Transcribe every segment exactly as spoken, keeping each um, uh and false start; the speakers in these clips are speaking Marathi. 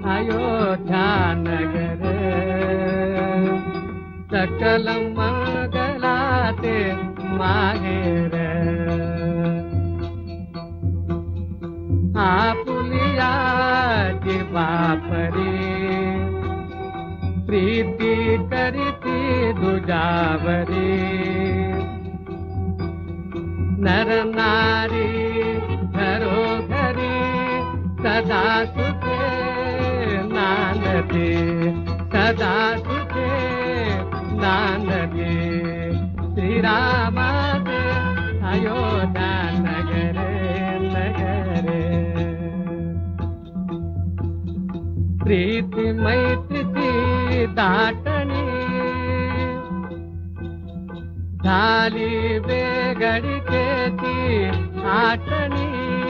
अयोध्या नगर सकल मंगलाते माहेर आपुलिया बापरी प्रीति करीती दुजावरी नर नारी घरो घरी सदा सुखे नानदी सदा सुखे नानदी श्री राम अयोध्या नगर नगर प्रीति मैत्रीची दाटणी झाली बेगडीकेची आठणी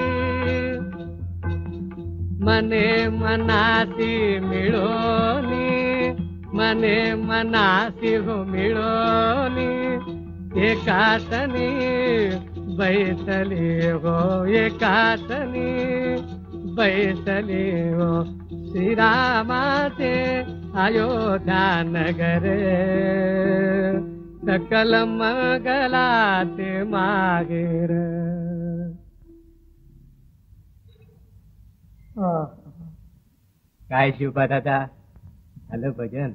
मने मनासी मिळोनी मने मनासी हो मिळोनी एकातनी बैसली हो एकातनी बैसली हो श्री रामाचे अयोध्या नगर सकल मंगलाते मागेर काय शिवबा दादा झालं भजन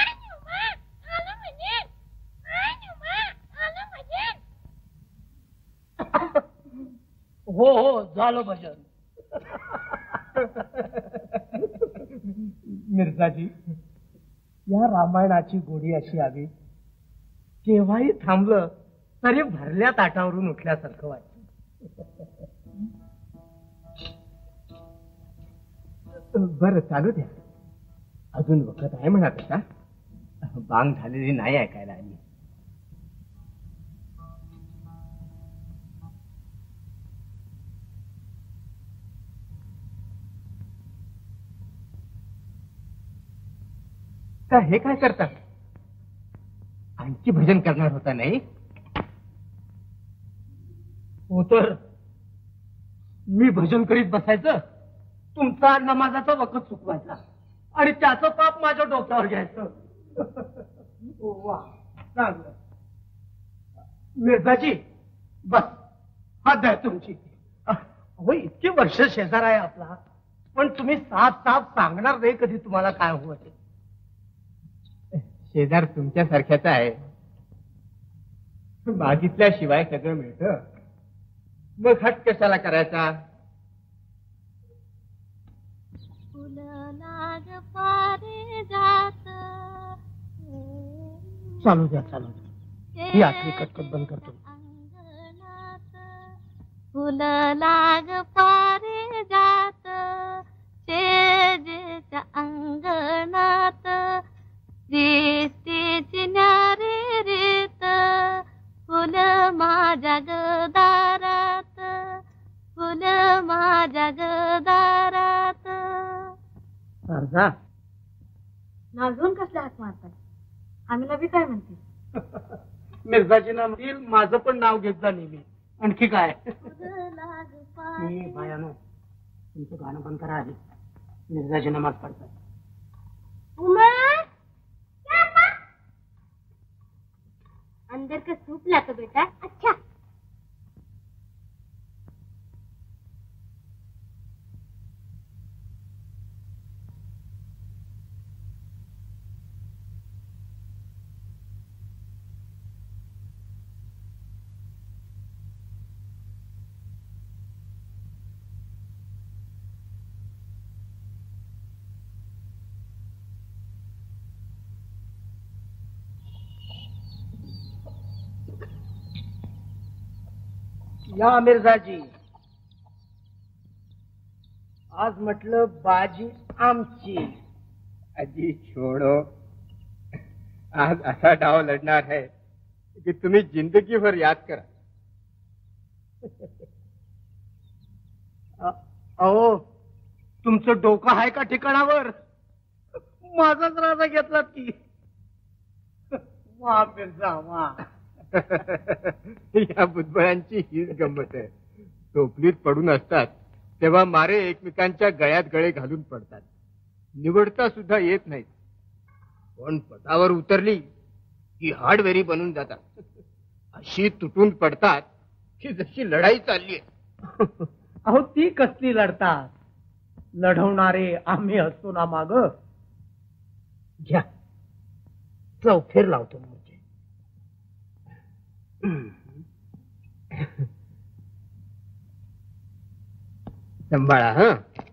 हो हो झालं भजन मिर्झाजी या रामायणाची गोडी अशी आली केव्हाही थांबलं तरी भरल्या ताटावरून उठल्यासारखं वाटतं बरं चालू द्या अजून वखत आहे म्हणा कसा बांग झालेली नाही ऐकायला आली का हे काय करतात आणखी भजन करणार होता नाही हो तर मी भजन करीत बसायचं तुमचा नमाजाचा वखत चुकवायचा आणि त्याचं पाप माझ्या डोक्यावर घ्यायचं वा चांगलं मिर्झाजी बस हात द्या तुमची हो इतकी वर्ष शेजार आहे आपला पण तुम्ही साफ साफ सांगणार नाही कधी तुम्हाला काय हवं ते शेजार तुमच्यासारख्याच आहे मागितल्याशिवाय सगळं मिळतं मग हट कशाला करायचा चालू द्या चालू द्या ही आखरी कटकट बंद करतो फुल लाग पारे जात शेजेच्या अंगणात दिसतीची न्यारे रेत फुल माझ्या गदारात फुल माझ्या गदारात अर्धा नाजून कसल्या हात मारतात आम्ही नवी काय म्हणते मिर्झाजींना म्हणतील माझं पण नाव घेत जा नेहमी आणखी काय बायानो तुमचं गाणं बंद करा आधी मिर्झाजी नमाज पडतात अंदर का सूप लातो बेटा अच्छा या मिर्झाजी आज म्हटलं बाजी आमची अजी छोड़ो आज असा डाव लढणार है की तुम्ही जिंदगीभर याद करा अहो तुमचं डोकं आहे का ठिकाणावर माझाच राजा घेतलात की वा मिर्झा वा या बुधबळांची हीच गंमत आहे टोपलीत पडून असतात तेव्हा मारे एकमेकांच्या गळ्यात गळे घालून पडतात निवडता सुद्धा येत नाहीत. पण पटावर उतरली की हार्डवेरी बनून जातात. अशी तुटून पडतात की जशी लढाई चालली. अहो ती कसली लढतात, लढवणारे आम्ही असतो ना माग. घ्या चौफेर लावतो मोर्चे. सांभाळा हा.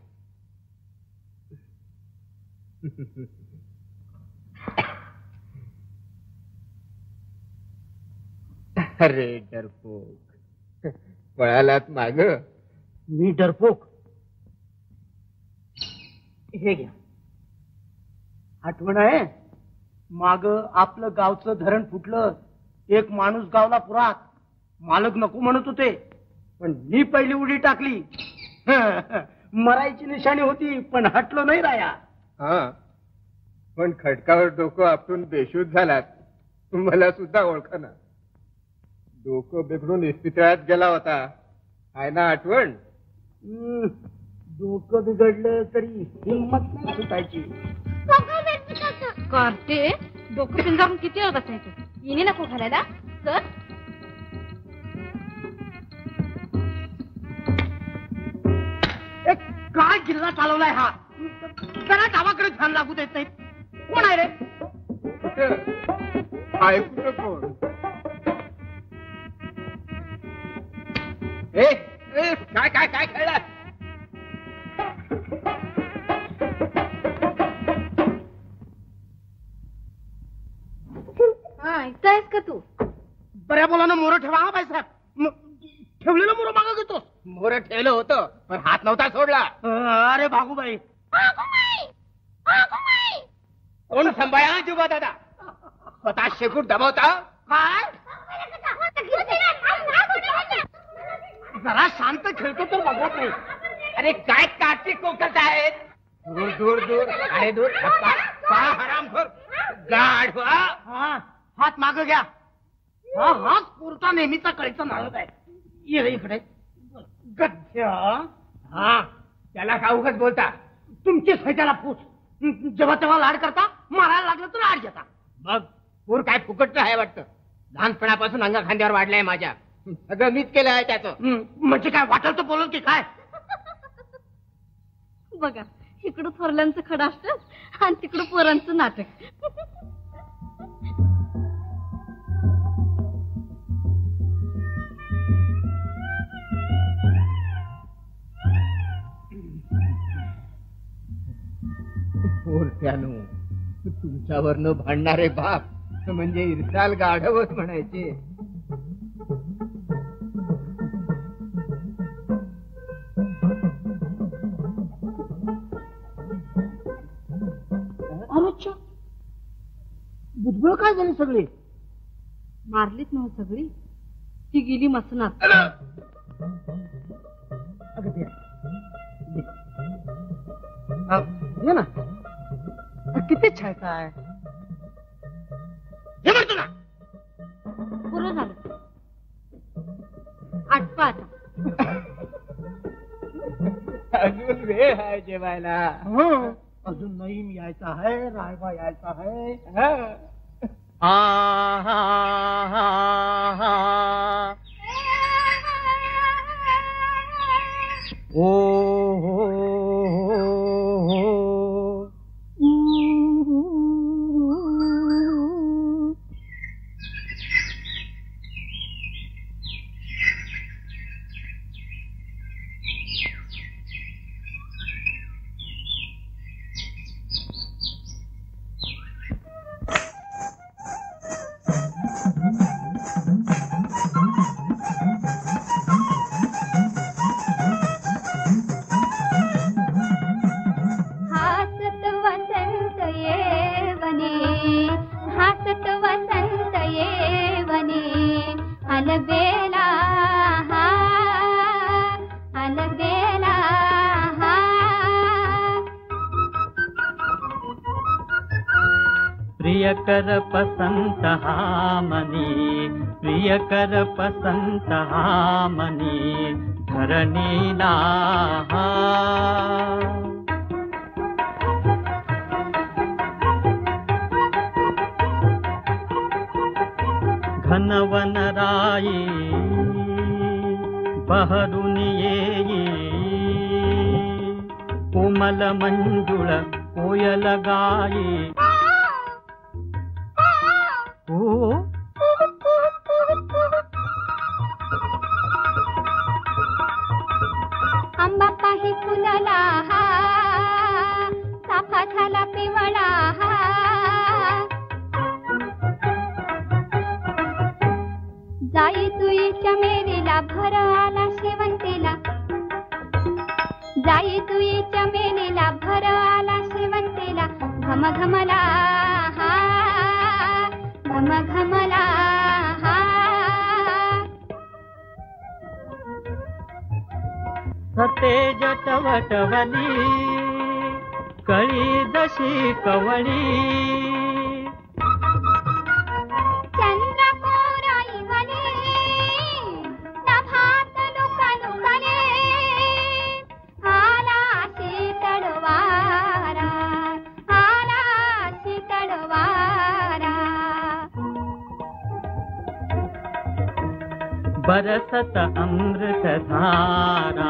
अरे डरपोक, पळालात माग. मी डरपोक? हे घ्या. आठवण आहे माग आपलं गावचं धरण फुटलं, एक माणूस गावला पुरात. मालक नको म्हणत होते पण मी पहिली उडी टाकली. मरायची निशाणी होती पण हटलो नाही राया. हा, पण खडकावर डोकं आपटून बेशुद्ध झालात. तुम्हाला सुद्धा ओळखना. डोकं बिघडून इस्पितळात गेला होता, आहे ना आठवण? हम्म, डोकं बिघडलं तरी हिंमत नाही सुटायची. करते डोकं पिंजारून किती वेळ बसायचं. येणे नको घालायला सर. काय जिल्हा चालवलाय हा? त्याला गावाकडे ध्यान लागू देत नाही. कोण आहे रे? आहे कुठं कोण? ए ए, काय काय काय खेळलात? हा इथं आहेस का तू? बऱ्या बोलानं मोर ठेवा हा बाईसाहेब. ठेवलेलं मोर मागं घेतो. मोर ठेवलं होतं पण हात नव्हता सोडला. अरे भागूबाई. कोण सांभाळा जुबा दादा? स्वतः शेकूट दबावता काय? जरा शांत खेळतो तर बघत नाही. अरे काय काठी कोकत आहेत? दूर दूर दूर. अरे दूर. हरामखोर गाढवा. हा, हात माग घ्या. हा हाच पुरता नेहमीचा कळीचा नाळत आहे. ये रे इकडे गध्या. हा, त्याला का उगाच बोलता? तुमचीच आहे त्याला फूस. जेव्हा तेव्हा लाड करता, मारायला लागलं तर लाड घेता. मग पूर काय फुकट आहे वाटतं. लहानपणापासून अंगा खांद्यावर वाढलाय माझ्या. सगळं मीच केलं आहे त्याचं. म्हणजे काय वाटल तर बोलल की काय? बघा इकडं थोरल्यांचं खडा असतं आणि तिकडं पोरांचं नाटक. पोरट्यानो, तुमच्यावरनं भांडणारे बाप म्हणजे इरसाल गाढवच म्हणायचे. अच्छा, बुजबळ काय झाली सगळी? मारलीच नव्ह सगळी, ती गेली मसनात. अगं दे. दे ना. किती छाय काय हे म्हणतो ना. पुरं झालं. आटपा आता. अजून वेळ आहे जेवायला. अजून नईम यायचा आहे, रायबा यायचा आहे. हा हा हा हा. ओ हो प्रियकर पसंत हामनी, प्रियकर पसंत हामनी, धरणीला घनवन राई बहरून येई कोमल मंजुळ कोयल गाई ओ आंबा काही फुलला हा चाफा झाला पिवळा हा जाई तुई चमेलीला भर आला शेवंतीला जाई तुई चमेलीला भर आला शेवंतीला घम घमला हा घम घमला हा सतेज टवटवली कळी जशी कवळी बरसत अमृत धारा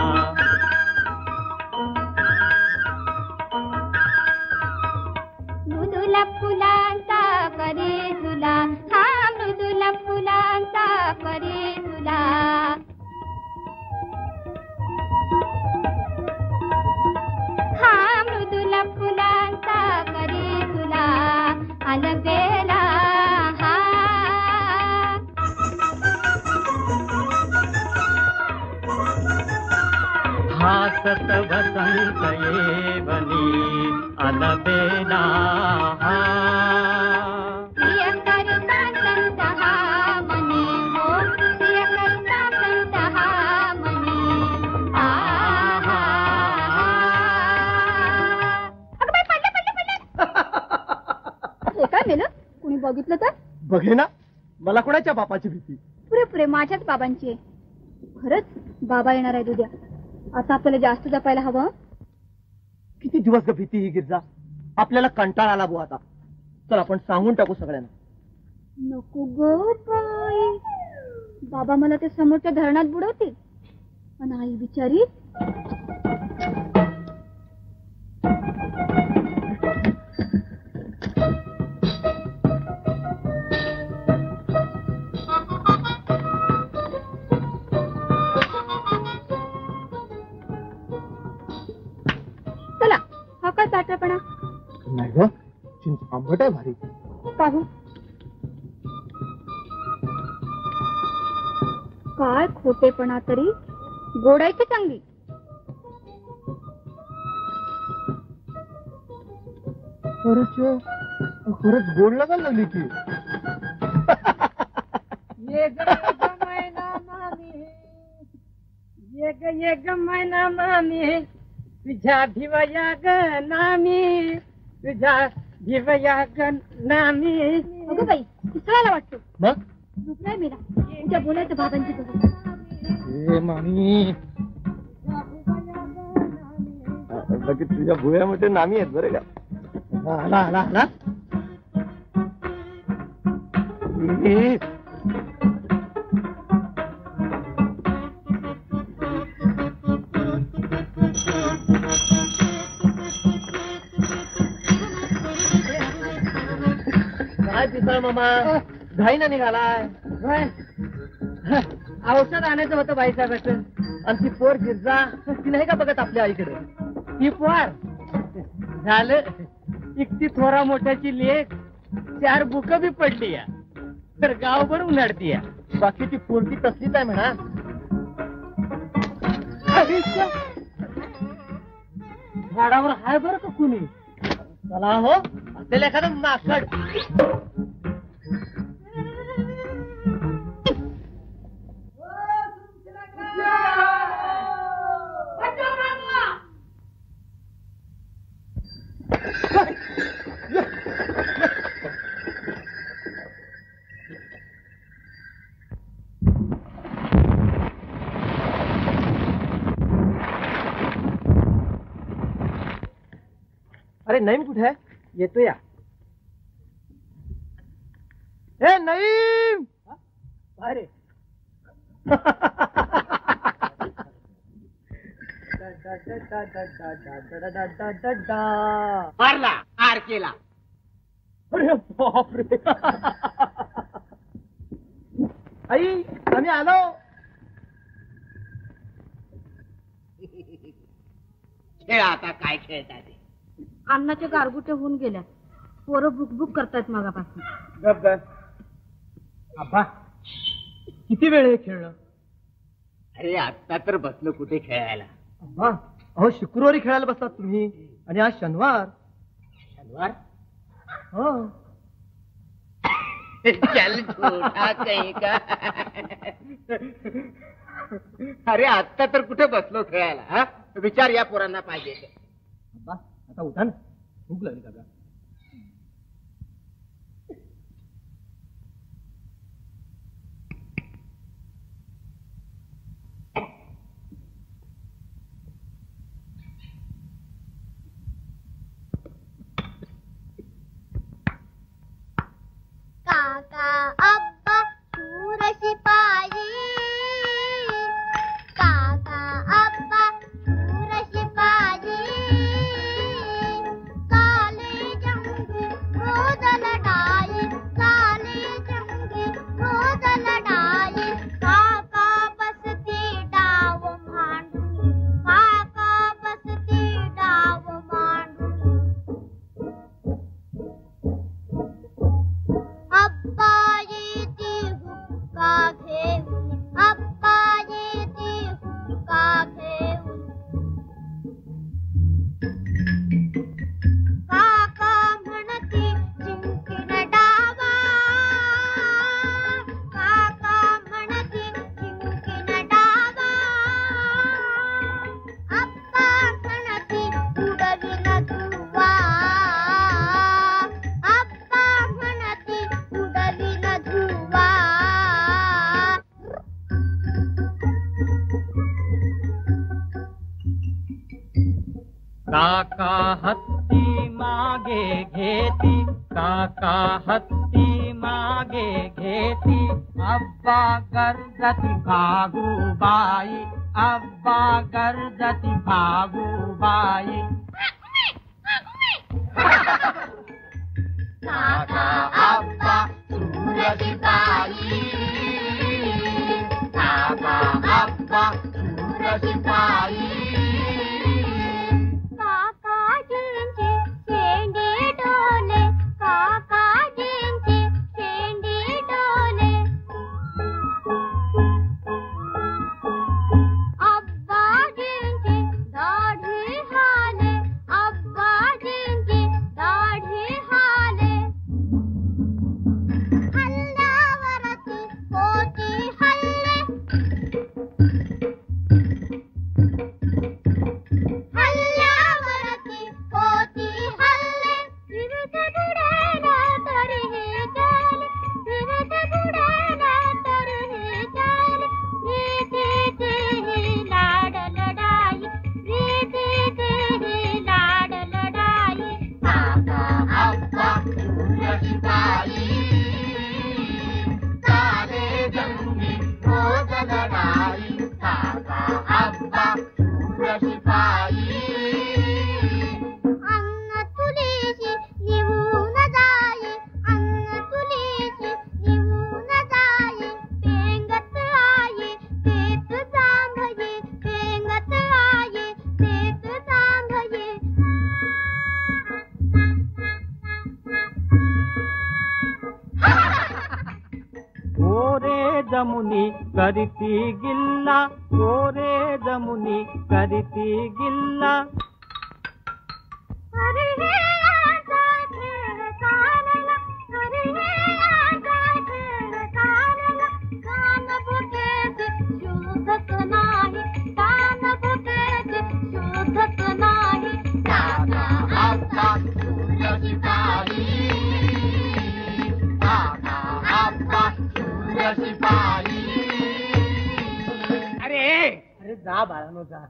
मृदुला फुलांचा करे तुला हा मृदुला फुलांचा करे तुला हा मृदुला फुलांचा करे तुला अलबेला हासत वसंत येवनी अलबेला प्रिय करता संत हा मने हो प्रिय करता संत हा मने आहा अगं बाई पडले पडले पडले हे काय मेलं कुणी बघितलं तर बघे ना मला कोणाच्या बापाची भीती पुरे पुरे माझ्याच बाबांची आहे खरंच बाबा येणार आहे उद्या आता आपल्याला जास्त जपायला हवं किती दिवस ग भीती ही गिरजा आपल्याला कंटाळा आला बुवा आता चल आपण सांगून टाकू सगळ्यांना नको गो बाई बाबा मला ते समोरच्या धरणात बुडवतील आणि आई बिचारी चाटपणा नाही ग चिंच आंबट आहे भारी पाहू काय खोटेपणा तरी गोडायची चांगली खरंच खरंच गोड लागायला लागली की ये ग मैना मामी ये ग ये ग मैना मामी तुझ्या भिवया ग नामी तुझ्या भिवया ग नामी अगं बाई दिसायला वाटतो मग झोप नाही मेला तुझ्या बोलायचं बाबांची बघ ए मामी बाकी तुझ्या भुयामध्ये नामी आहेत बरं का आला आला आला काय पिसळ मामा घाई ना निघालाय औषध आणायचं होतं बाईसाहेबाचं आणि ती पोर गिरजा ती नाही का बघत आपल्या आईकडे ती पोर झालं इतकी थोरा मोठ्याची लेख चार बुक बी पडली या तर गावभर उन्हाळती या बाकी ती पोरगी तसलीच आहे म्हणा झाडावर हाय बरं का कुणी चला हो असेल एखादं माकड अरे नईम कुठे आहे येतो या ए नईम अरे मारला आर केला. अरे बापरे. आई आम्ही आलो. खेळा आता काय खेळता ते. अन्नाच्या गारगुटे होऊन गेल्या. पोरं बुकबुक करतायत मागापासून. गप गप. आबा किती वेळ हे खेळलं. अरे आता तर बसलो कुठे खेळायला. अब्बा अहो शुक्रवारी खेळायला बसतात तुम्ही आणि आज शनिवार. शनिवार हो. चल झूठा काही का. अरे आता तर कुठे बसलो खेळायला. हा विचार या पोरांना पाहिजे. अब्बा आता उठा ना. भूक लागली का. काका अब्बा शूर शिपाई. काका अब्बा शूर शिपाई. काले जंगी रोज लढाई. काले जंगी रोज लढाई. काका बसते डाव मांडून. काका बसते डाव मांडून. अब्बा येते हुक्का घेऊन. अब्बा येते हुक्का घेऊन. काका म्हणते जिंकण डावा. काका म्हणते जिंकण डावा. अब्बा म्हणते उडवीन धुवा. अब्बा म्हणते उडवीन धुवा. काका हत्ती मागे घेती. काका हत्ती मागे घेती. अब्बा गर्जती भागूबाई. अब्बा गर्जती भागूबाई. काका अब्बा शूर शिपाई. काका अब्बा शूर शिपाई. काकाजींचे शेंडे डोले. काकाजींचे शेंडे डोले. अब्बाजींचे दाढी हाले. अब्बाजींचे दाढी हाले. हल्ल्यावरती पोटी हल्ले. हल्ल्यावरती पोटी हल्ले. विविध बुडाला तरीही झाले. विविध बुडाला तरीही झाले. रीतीचीही लाड लढाई. रीतीचीही लाड लढाई. काका अब्बा शूर शिपाई. काले जंगी रोज लढाई. काका अब्बा शूर शिपाई. अन्न तुलीची निवून जाई. अन्न तुलीची निवून जाई. पेंगत आई पेत जांभई. पेंगत आई पेत जांभई. गोरे जमुनी करती गिल्ला. गोरे जमुनी करती गिल्ला. अरे हे आजा खेळ चालला. अरे हे आजा खेळ चालला. कान बुकेचे शोधत नाही. कान बुकेचे शोधत नाही. काका अब्बा शूर शिपाई. काका अब्बा शूर शिपाई. अरे अरे जा बाळानो जा.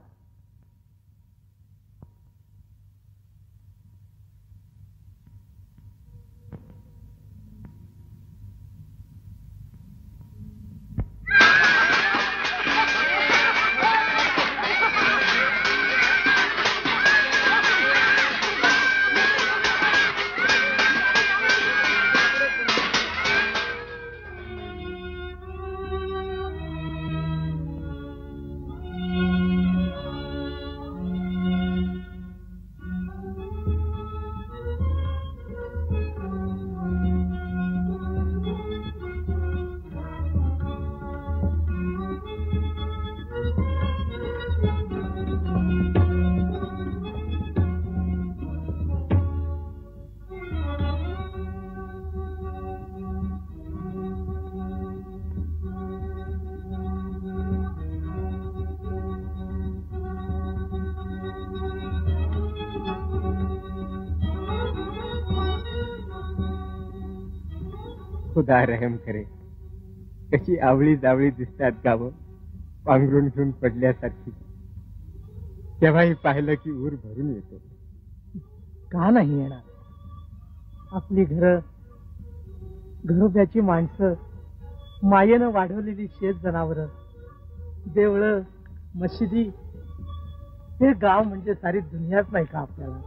खुदा रहम करे. कशी आवळी जावळी दिसतात गावं पांघरून घेऊन पडल्यासारखी. तेव्हाही पाहिलं की ऊर भरून येतो. का नाही येणार? आपली घर, घरोब्याची माणसं, मायेनं वाढवलेली शेत जनावर, देवळं, मशिदी, हे गाव म्हणजे सारी दुनियाच नाही का आपल्याला?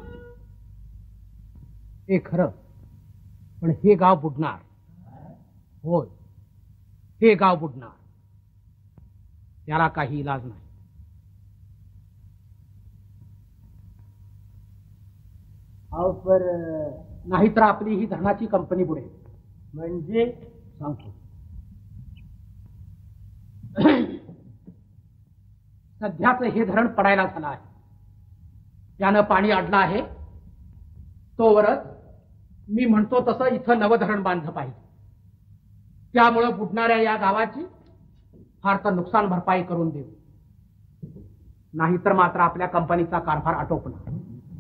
हे खरं, पण हे गाव बुडणार. होय, हे गाव बुडणार. त्याला काही इलाज नाही. अहो पर नाहीतर आपली ही धरणाची कंपनी बुडेल. म्हणजे सांगतो. सध्याच हे धरण पडायला झालं आहे. त्यानं पाणी अडलं आहे. तोवरच मी म्हणतो तसं इथं नवं धरण बांधलं पाहिजे. त्यामुळं बुडणाऱ्या या गावाची फार तर नुकसान भरपाई करून देऊ. नाहीतर मात्र आपल्या कंपनीचा कारभार आटोपणार.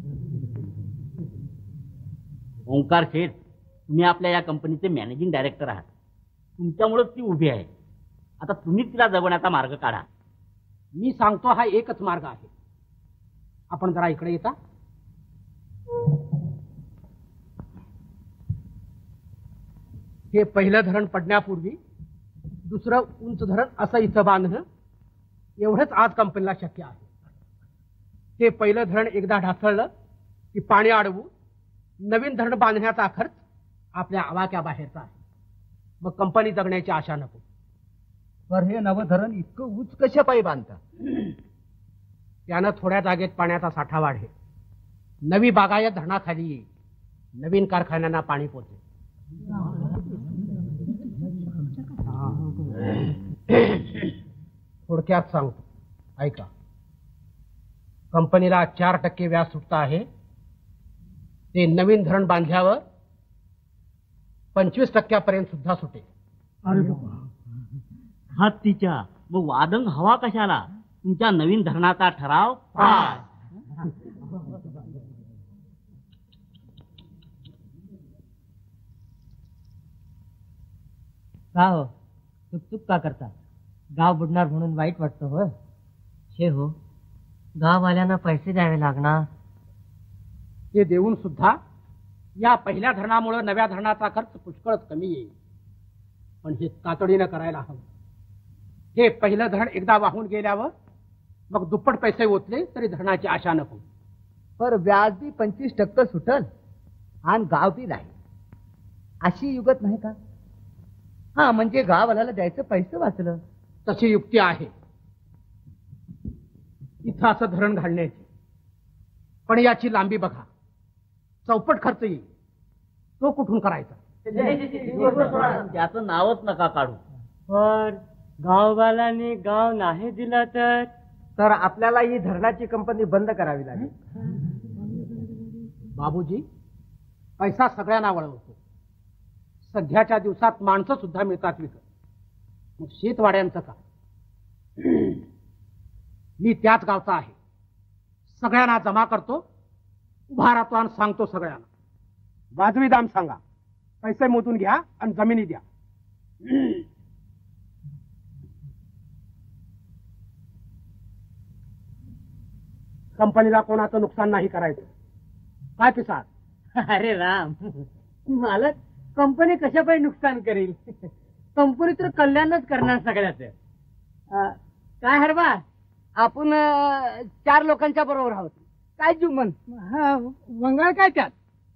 ओंकार शेठ, तुम्ही आपल्या या कंपनीचे मॅनेजिंग डायरेक्टर आहात. तुमच्यामुळेच ती उभी आहे. आता तुम्हीच तिला जगवण्याचा मार्ग काढा. मी सांगतो हा एकच मार्ग आहे. आपण जरा इकडे येता. हे पहिलं धरण पडण्यापूर्वी दुसरं उंच धरण असं इथं बांधणं एवढंच आज कंपनीला शक्य आहे. हे पहिलं धरण एकदा ढासळलं की पाणी अडवून नवीन धरण बांधण्याचा खर्च आपल्या आवाक्या बाहेरचा आहे. मग कंपनी जगण्याची आशा नको. पर हे नवं धरण इतकं उंच कशा पायी बांधता? त्यानं थोड्या जागेत पाण्याचा साठा वाढेल. नवी बागायत धरणाखाली येईल. नवीन कारखान्यांना पाणी पोचेल. थोडक्यात सांगतो, ऐका. कंपनीला चार टक्के व्याज सुटत आहे. ते नवीन धरण बांधल्यावर पंचवीस टक्क्यापर्यंत सुद्धा सुटेल. हत्तीच्या मग वादंग हवा कशाला? तुमच्या नवीन धरणाचा ठराव पास. का हो चुकचुक का करता? गाव बुडणार म्हणून वाईट वाटतं हो. शे हो, गाववाल्यांना पैसे द्यावे लागणार. ते देऊन सुद्धा या पहिल्या धरणामुळे नव्या धरणाचा खर्च पुष्कळच कमी येईल. पण हे तातडीनं करायला हवं. हे पहिलं धरण एकदा वाहून गेल्यावर मग दुप्पट पैसे ओतले तरी धरणाची आशा नको. पर व्याज बी पंचवीस टक्के सुटल आणि गाव बी राहील अशी युगत नाही का? हा, म्हणजे गाववाल्याला द्यायचं पैसे वाचलं. तशी युक्ती आहे इथं असं धरण घालण्याची. पण याची लांबी बघा. चौपट खर्च येईल. तो कुठून करायचा? त्याचं नावच नका काढू. पण गाववाल्यांनी गाव नाही दिला तर तर आपल्याला ही धरणाची कंपनी बंद करावी लागेल. बाबूजी, पैसा सगळ्यांना वळवतो. सध्याच्या दिवसात माणसं सुद्धा मिळतात विकत. मग शेतवाड्यांचं का? मी त्याच गावचा आहे. सगळ्यांना जमा करतो, उभा राहतो आणि सांगतो सगळ्यांना, वाजवी दाम सांगा, पैसे मोजून घ्या आणि जमिनी द्या. कंपनीला कोणाचं नुकसान नाही करायचं. काय पिसाळ? अरे राम, मालक कंपनी कशापाई नुकसान करेल? कंपनी तर कल्याणच करणार सगळ्याच. काय हरबा, आपण अं, चार लोकांच्या बरोबर आहोत. काय जुमन? वंगाळ काय त्यात?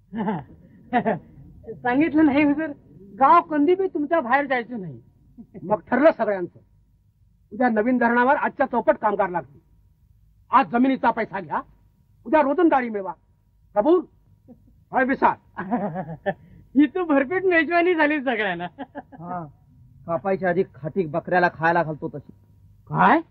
सांगितलं नाही हुजूर, गाव कंदी बी तुमच्या बाहेर जायचं नाही. मग ठरलं सगळ्यांचं. उद्या नवीन धरणावर आजच्या चौपट कामगार लागतील. आज जमिनीचा पैसा घ्या, उद्या रोजंदारी मिळवा. कबूल? हळ विसार. ही तर भरपेट मेजवानी झाली सगळ्यांना. कापायच्या आधी खाटी बकऱ्याला खायला घालतो तशी. काय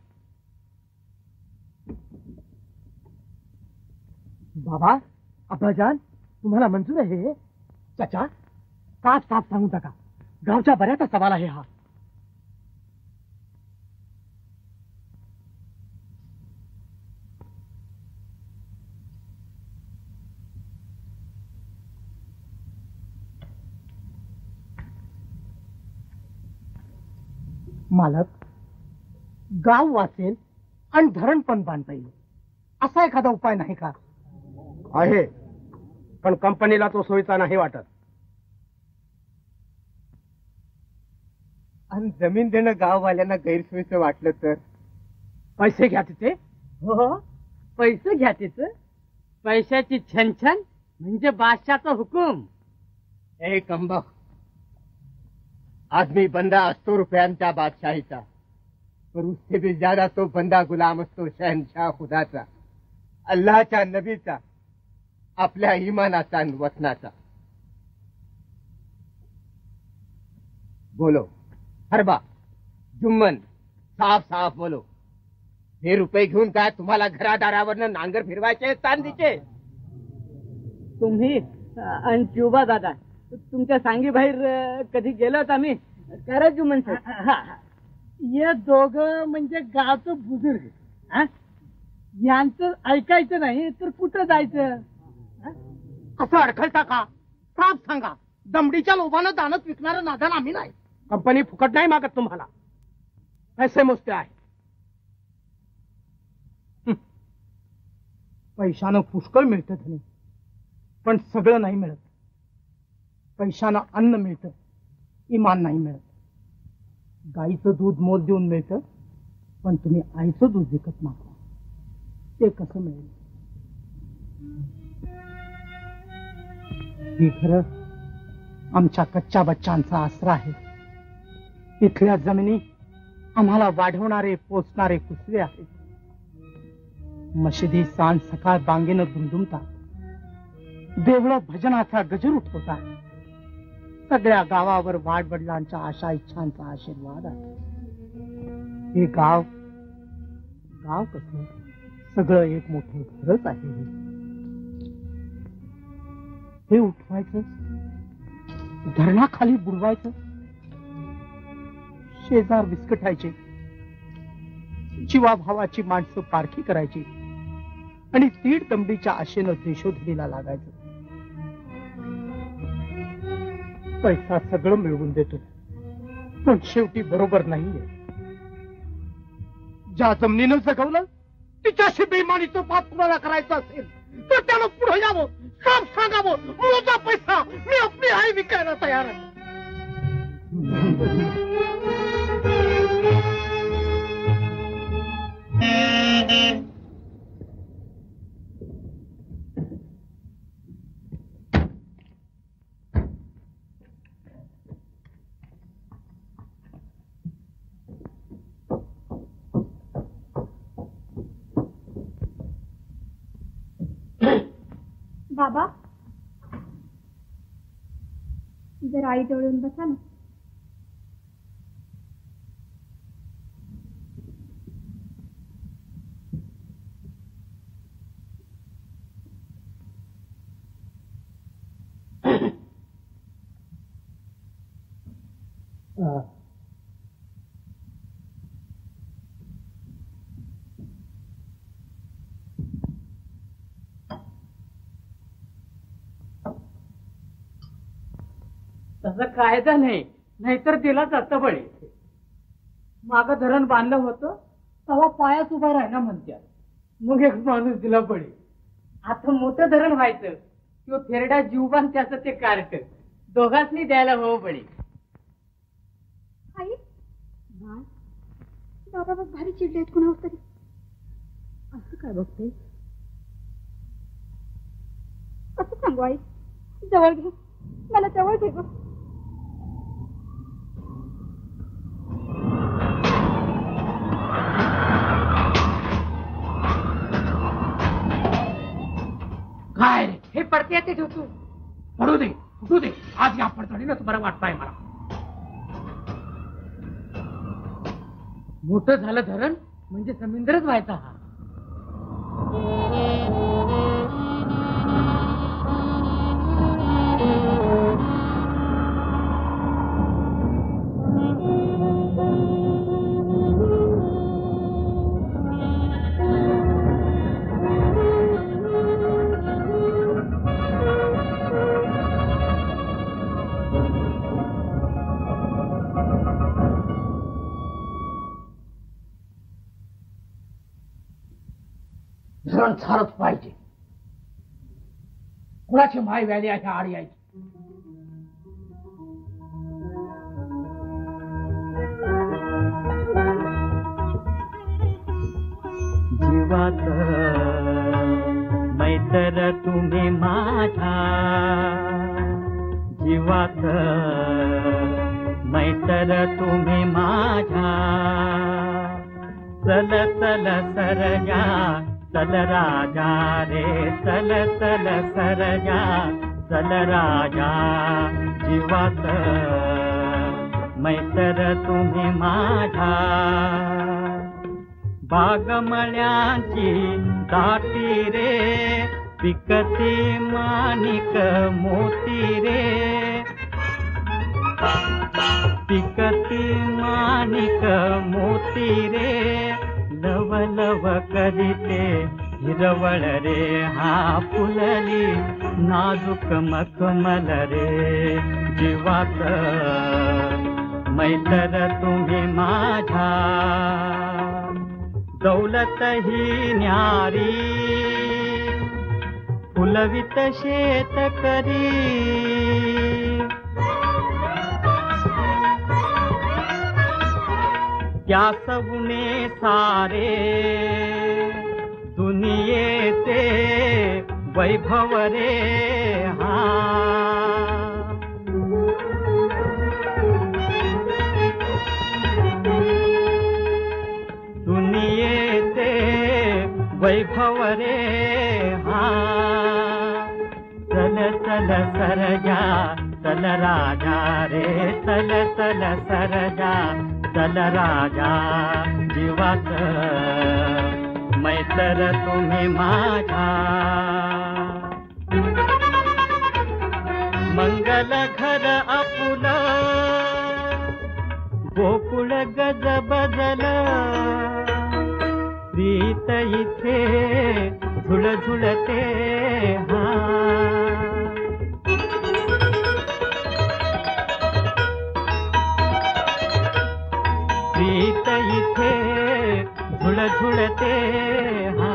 बाबा, अब्बाजान, तुम्हाला मंजूर आहे? चाचा, साफ साफ सांगू नका. गावच्या बऱ्याचा सवाल आहे हा. मालक, गाव वाचेल आणि धरण पण बांधता येईल असा एखादा उपाय नाही का? आहे, पण कंपनीला तो सोयीचा नाही वाटत. आणि जमीन देणं गाववाल्यांना गैरसोयीचं वाटलं तर पैसे घ्या तिथे. हो, पैसे घ्या तिचं. पैशाची छनछन म्हणजे बादशाचा हुकूम. ए कंबक, आदमी बंदा असतो रुपयांच्या बादशाहीचा, पर उससे भी ज्यादा तो बंदा गुलाम असतो शहनशाह खुदाचा, अल्लाहच्या नबीचा, आपल्या इमानाचा आणि वचनाचा. बोलो हरबा, जुम्मन, साफ साफ बोलो. हे रुपये घेऊन काय तुम्हाला घरादारावरनं नांगर फिरवायचे, चांदीचे? तुम्ही आणि क्युबा दादा तुमच्या सांगी बाहेर कधी गेलोत आम्ही? करा जुमन हे दोघ म्हणजे गावचं बुजुर्ग, हा? यांचं ऐकायचं नाही तर कुठं जायचं? हा? असं अडखळता का? साफ सांगा. दमडीच्या लोभानं दानत विकणारं नादान आम्ही नाही. कंपनी फुकट नाही मागत तुम्हाला, पैसे मोजते आहे. पैशानं पुष्कळ मिळतं धनी, पण सगळं नाही मिळत. पैशानं अन्न मिळतं, इमान नाही मिळत. गाईचं दूध मोल देऊन मिळतं, पण तुम्ही आईचं दूध विकत मागता, ते कसं मिळेल? हे खरं आमच्या कच्च्या बच्चांचा आसरा आहे. इथल्या जमिनी आम्हाला वाढवणारे पोचणारे कुसवे आहेत. मशिदी सांज सकाळ बांगेनं दुमदुमतात, देवळं भजनाचा गजर उठवतात. सगळ्या गावावर वाडवडिलांच्या आशा इच्छांचा आशीर्वाद आहे. हे गाव गाव कसं सगळं एक मोठं घरच आहे. हे उठवायचं, धरणाखाली बुडवायचं, शेजार विस्कटायचे, जीवाभावाची माणसं पारखी करायची आणि तीड दमडीच्या आशेनं देशोधडीला लागायचं. पैसा सगळं मिळवून देतो, पण शेवटी बरोबर नाहीये. ज्या जमिनीनं जगवलं तिच्याशी बेईमानीचं पाप कुणाला करायचं असेल तर त्याला पुढे यावं, साफ सांगावं, मुळचा पैसा मी आपली आई विकायला तयार आहे. बाबा, जरा आई जवळ येऊन बसा ना. तसं कायदा नाही, नाहीतर तिला जातं बळी. माग धरण बांधलं होतं तेव्हा पायात उभा राहिला म्हणत्यात, मग एक माणूस दिला बळी. आता मोठं धरण व्हायचं किंवा थेरडा जीवबान त्याचं ते कार्ट दोघांनी द्यायला हो बळी. आई, बाबा बघ भारी चिडलेत कुणावर तरी. असं काय बघते? असं सांगू आई, जवळ घे मला, जवळ घे ग. काय रे, हे पडते ते ठेवतो. पडू दे, फुटू दे. आज या पडतडीनच बरं वाटतंय मला. मोठं झालं धरण म्हणजे समुद्रच व्हायचा हा. संसारच पाहिजे. कुणाची माय व्याली आहे आड यायची. जीवात मैतर तुम्ही माझ्या, जीवात मैतर तुम्ही माझ्या. चल चल सरजा चल राजा रे, चल चल सरजा चल राजा. जीवात मैतर तुम्ही माझ्या. बागमळ्यांची दाटी रे, पिकती माणिक मोती रे, पिकती माणिक मोती रे. लव लव करीते हिरवळ रे, हा फुलली नाजूक मखमल रे. जीवात मैतर तुम्ही माझ्या. दौलत ही न्यारी फुलवित शेतकरी, त्या सगुणे सारे दुनियेचे वैभव रे. हा दुनियेचे वैभव रे. हा चल चल सरजा चल राजा रे, चल चल सरजा चल राजा. जीवात मैतर तुम्ही माझ्या. मंगल घर आपुल गोकुळ गज बजल. प्रीत इथे झुळ झुळते हा. प्रीत इथे झुळ झुळते हा.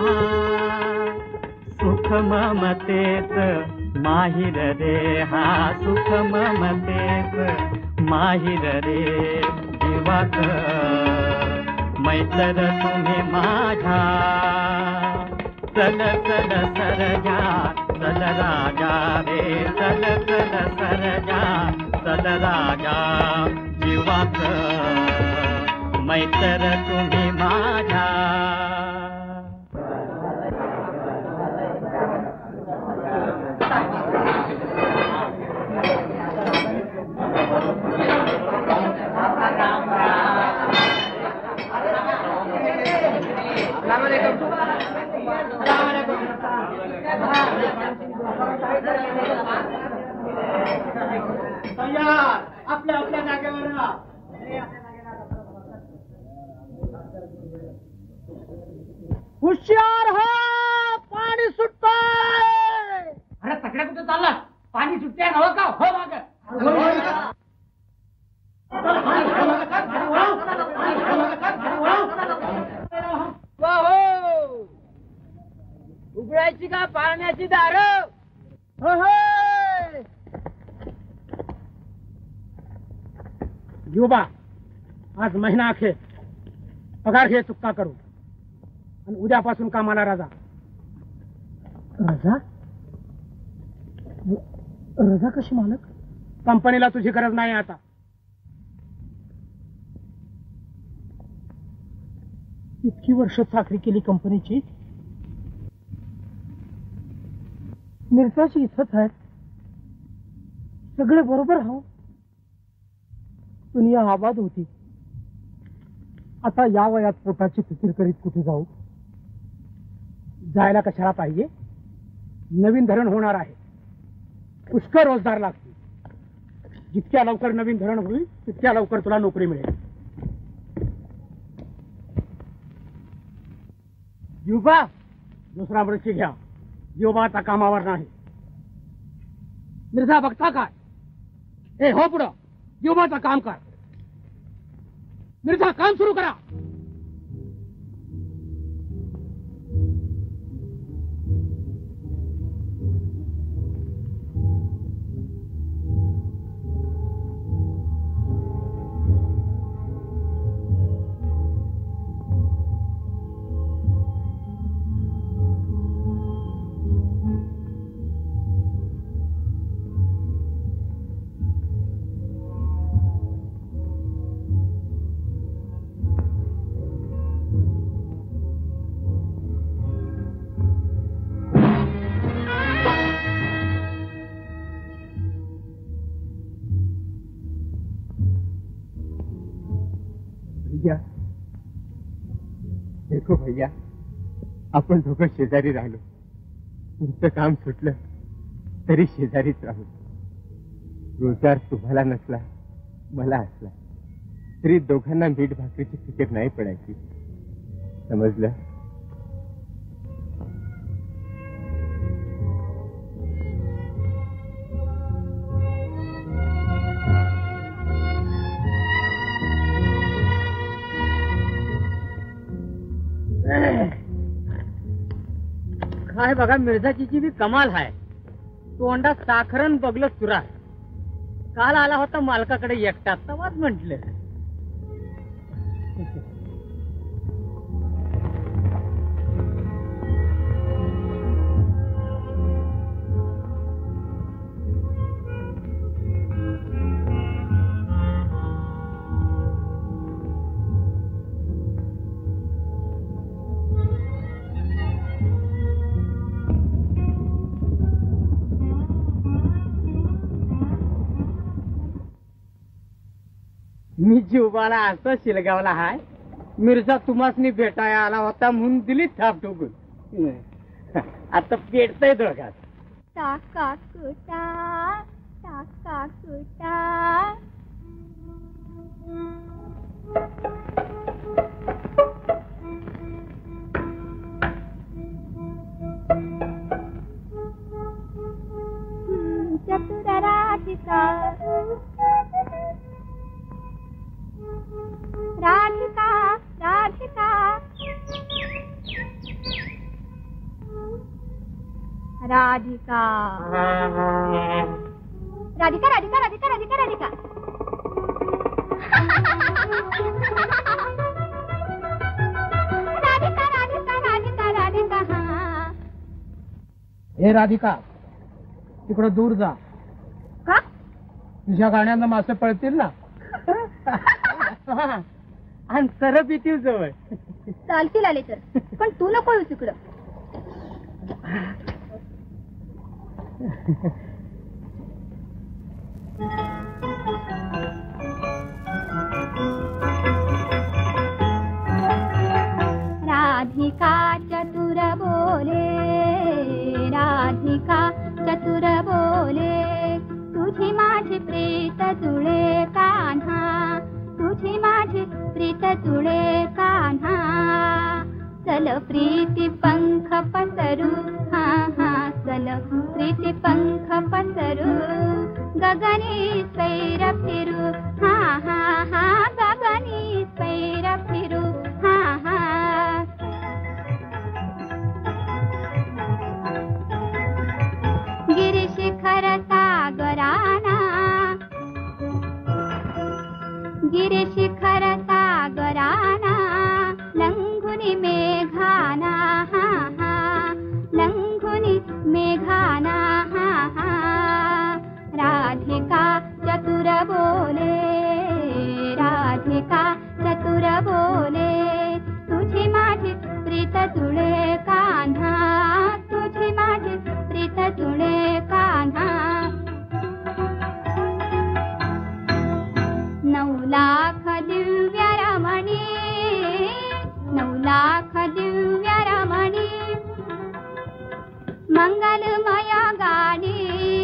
सुख ममतेत माहिर रे, हा सुख ममतेत माहिर रे. जीवात मैतर तुम्ही माझ्या. चल चल सरजा चल राजा रे, चल चल सरजा चल राजा. जीवात मैतर तुम्ही माझ्या. आपल्या आपल्या जागेवर राहा. हुशार हा, पाणी सुटतंय. अरे सगळ्या कुठे चालला? पाणी सुटते नव का? हो माग उघडायची का पाण्याची दार? युबा आज महिना अखेर पगार घे, चुक्का करू आणि उद्यापासून कामाला राजा. रजा? रजा कशी मालक? कंपनीला तुझी गरज नाही आता. इतकी वर्ष चाकरी केली कंपनीची, मिरसाची इथंच आहेत, सगळे बरोबर आहो. दुनिया आबाद होती, आता या वयात पोटाची फिकीर करीत कुठे जाऊ? जायला कशाला पाहिजे? नवीन धरण होणार आहे, पुष्कळ रोजगार लागतील. जितक्या लवकर नवीन धरण होईल तितक्या लवकर तुला नोकरी मिळेल. युबा दुसरा वृत्ती घ्या. युबा आता कामावर नाही. मिर्झा बघता काय? ए हो पुढं, युबाचं काम कर. मिर्झा काम सुरू करा. भैया देखो भैया, आपण दोघं शेजारी राहिलो, तुमचं काम सुटलं तरी शेजारीच राहू. रोजगार तुम्हाला नसला मला असला तरी दोघांना मीठ भाकरीची फिकीर नाही पडायची. समजलं? काय बघा, मिर्झाची बी कमाल आहे. तोंडात साखरन बगलं चुरा. काल आला होता मालकाकडे एकटा, तवाच म्हंटल मी जीवबाला असं शिलगावला हाय. मिर्झा तुम्हासनी भेटाया आला होता म्हणून दिली थाप ठोकून. आता पेटतय दोघात. टाका कुटा टाका कुटा चतुर राधिका राधिका राधिका राधिका राधिका राधिका राधिका राधिका राधिका राधिका राधिका राधिका राधिका हा. हे राधिका, तिकडं दूर जा. का? तुझ्या गाण्यानं मासे पळतील ना. आणि सरप येतील जवळ. चालतील आले तर, पण तू नको येऊ तिकडं. राधिका चतुर बोले राधिका चतुर बोले तुझी माझी प्रीत जुळे कान्हा तुझी माझी प्रीत जुळे कान्हा चल प्रीती पंख पसरू हा हा चल प्रीती पंख पसरू गगनी स्वैर फिरू हा हा हा गगनी स्वैर फिरू हा हा गिरिशिखर सागराना गिरिशिखर सागराना लंघुनी मेघाना हा हा लंघुनी मेघाना हा हा राधिका चतुर बोले राधिका चतुर बोले तुझी माझी प्रीत जुळे कान्हा तुझी माझी प्रीत जुळे कान्हा नऊ लाख दिव्य रमणी नऊ लाख दिव्य रमणी मंगलमया गाणी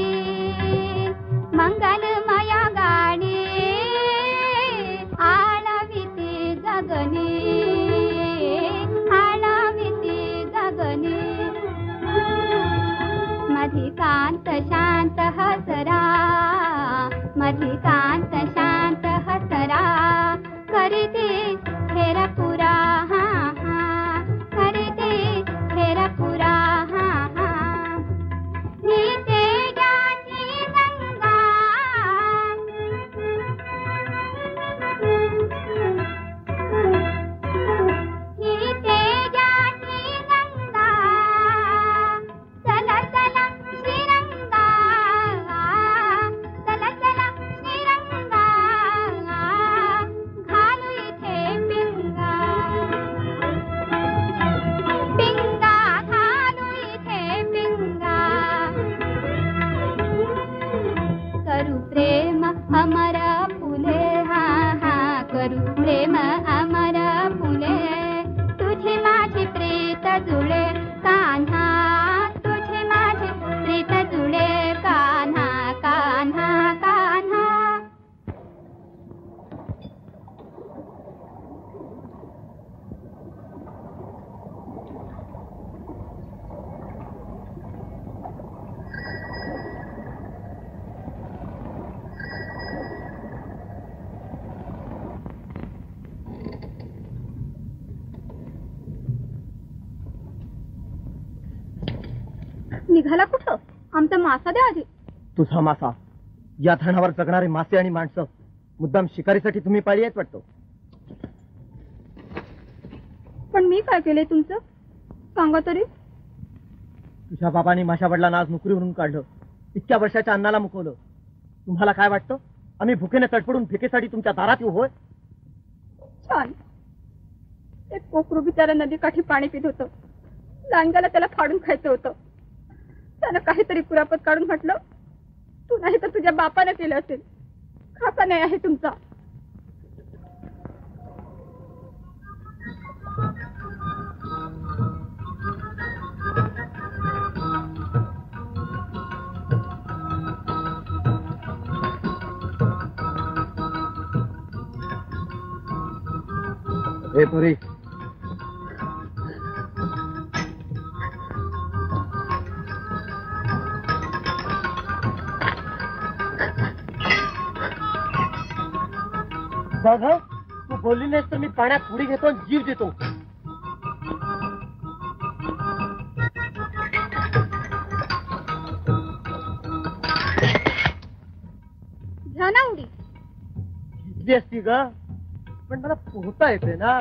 मंगलमया गाणी आळविती गगनी आळविती गगनी मधिकांत शांत हसरा मधिकांत शांत हसरा करीते हेरपुरा हा हा करीते हेरपुरा हा हा ही तेजाची गंगा ही तेजाची गंगा चला चला श्रीरंगा चला चला श्रीरंगा घालू इथे पिंगा पिंगा घालू इथे पिंगा करू प्रेम अमर फुले हा हा करू प्रेम अमर निघाला कुठं? आमचा मासा द्या आधी. तुझा मासा? या धरणावर जगणारे मासे आणि माणसं मुद्दाम शिकारीसाठी तुम्ही पाळी आहेत वाटतो. पण मी काय केलंय तुमचं सांगा तरी. तुझ्या बाबांनी माझ्या वडिलांना आज नोकरीवरून काढलं, इतक्या वर्षाच्या अन्नाला मुकवलं. तुम्हाला काय वाटतं आम्ही भुकेने तडफडून भिकेसाठी तुमच्या दारात येऊ? होय छान. एक कोकरू बिचारा नदीकाठी पाणी पित होतं. लांगाला त्याला फाडून खायचं होतं. त्यानं काहीतरी कुरापत काढून म्हटलं, तू नाही तर तुझ्या बापाने केलं असेल. खाका नाही आहे तुमचा. हे पुरी बघ, तू बोलली नाहीस तर मी पाण्यात उडी घेतो आणि जीव देतो. घ्या ना उडी. घेतली असती ग, पण मला पोहता येते ना.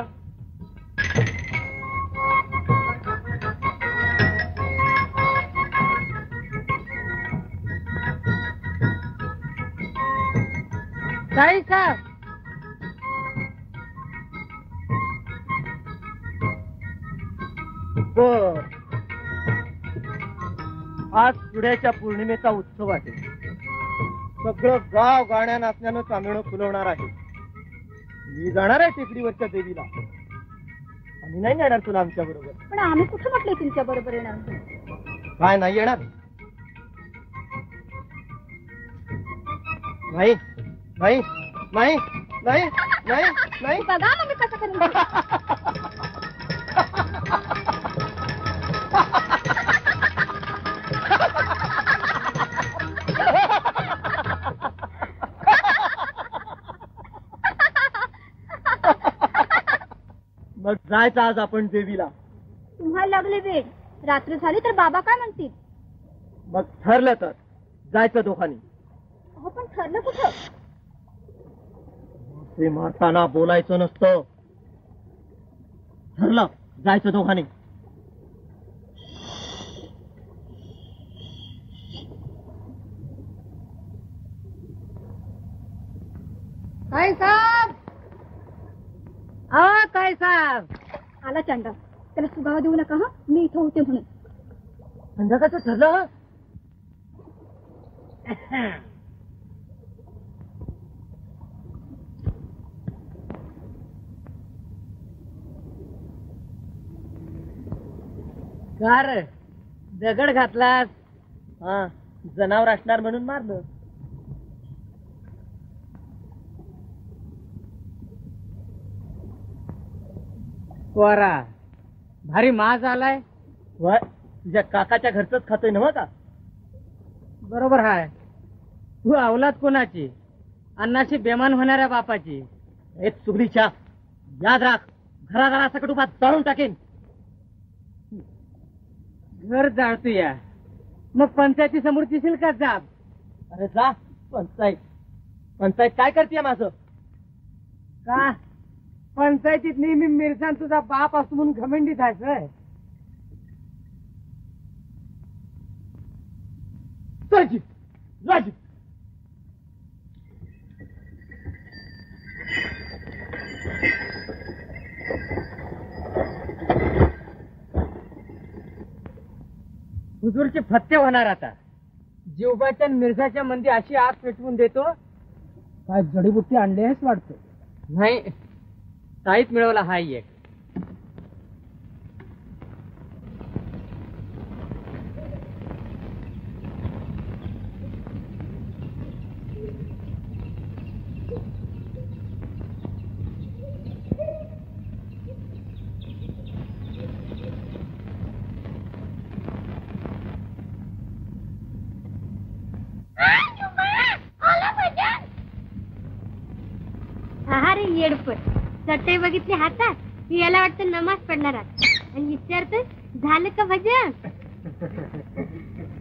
ताई साहेब, बर, आज पुढ्याच्या पौर्णिमेचा उत्सव आहे. सगळं गाव गाण्या नाचण्यानं चांदणं फुलवणार आहे. मी जाणार आहे टेकडीवरच्या देवीला. आम्ही नाही येणार तुला आमच्या बरोबर. पण आम्ही कुठं म्हटलंय तुमच्या बरोबर येणार? काय नाही येणार? नाही नाही नाही नाही नाही नाही. बघा मग मी कसं करेन. मग जायचं आज आपण देवीला. तुम्हाला लागले वेळ. रात्र झाली तर बाबा काय म्हणतील? मग ठरलं तर जायचं दोघांनी. हो पण ठरलं कुठं? ते मारताना बोलायचं नसतं. ठरलं जायचं दोघांनी. काय साहेब, आ काय साहेब. आला चांडा. त्याला सुगावा देऊ नका हा. मी इथं होते म्हणून. संध्याकाळचं ठरलं. कार दगड घातलास? हा, जनावर असणार म्हणून मारलं. कोरा भारी माज आलाय. वय, तुझ्या काकाच्या घरचंच खातोय नव्ह का? बरोबर हाय. तू अवलाद कोणाची? अन्नाशी बेमान होणाऱ्या बापाची. एक चुगलीच्या. याद राख, घराघरा सकटुपात जाळून टाकेन. घर जाळतो या. मग पंचायती समोर दिसेल का जाब? अरे जा. पंचायत पंचायत काय करते माझं? का पंचायतीत नेहमी मिरसान तुझा बाप असतो म्हणून घमंडीत आहे. राजी राजी. हुजूरचे फत्ते होणार आता. जीवबाच्या मिरसाच्या मंदी अशी आग पेटवून देतो. काय जडीबुट्टी आणली आहेस वाटतं? नाही, ताईत मिळवला हा एक. अरे येडपट. चटई बघितली हातात याला वाटतं नमाज पडणार आणि विचारत झालं का भजन.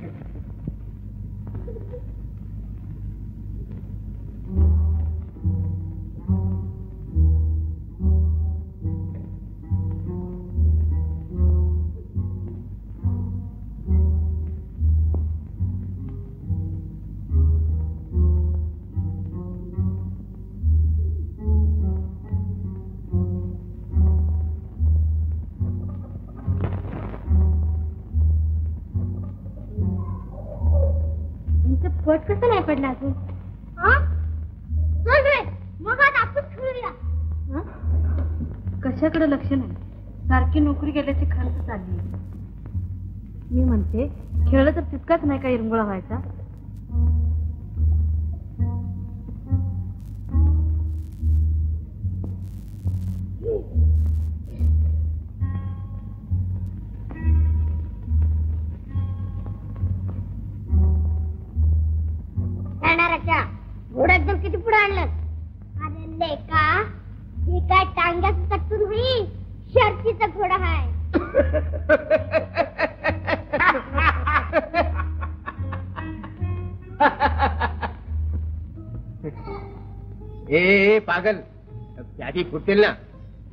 तर नाही पडला अजून. हा? चल रे, मग आज आपण खेळूया. हा? कशाकडे लक्ष नाही, सारखी नोकरी गेल्याची खर्च चालली. मी म्हणते खेळलं तर तितकाच नाही का इरंगुळा व्हायचा. येणाराच्या घोडा एकदम किती पुढे आणलं. अरे लेका, हे काय टांग्याचं चटून होई, शर्तीचा घोडा हाय. ए पागल, प्यादी फुटतील ना.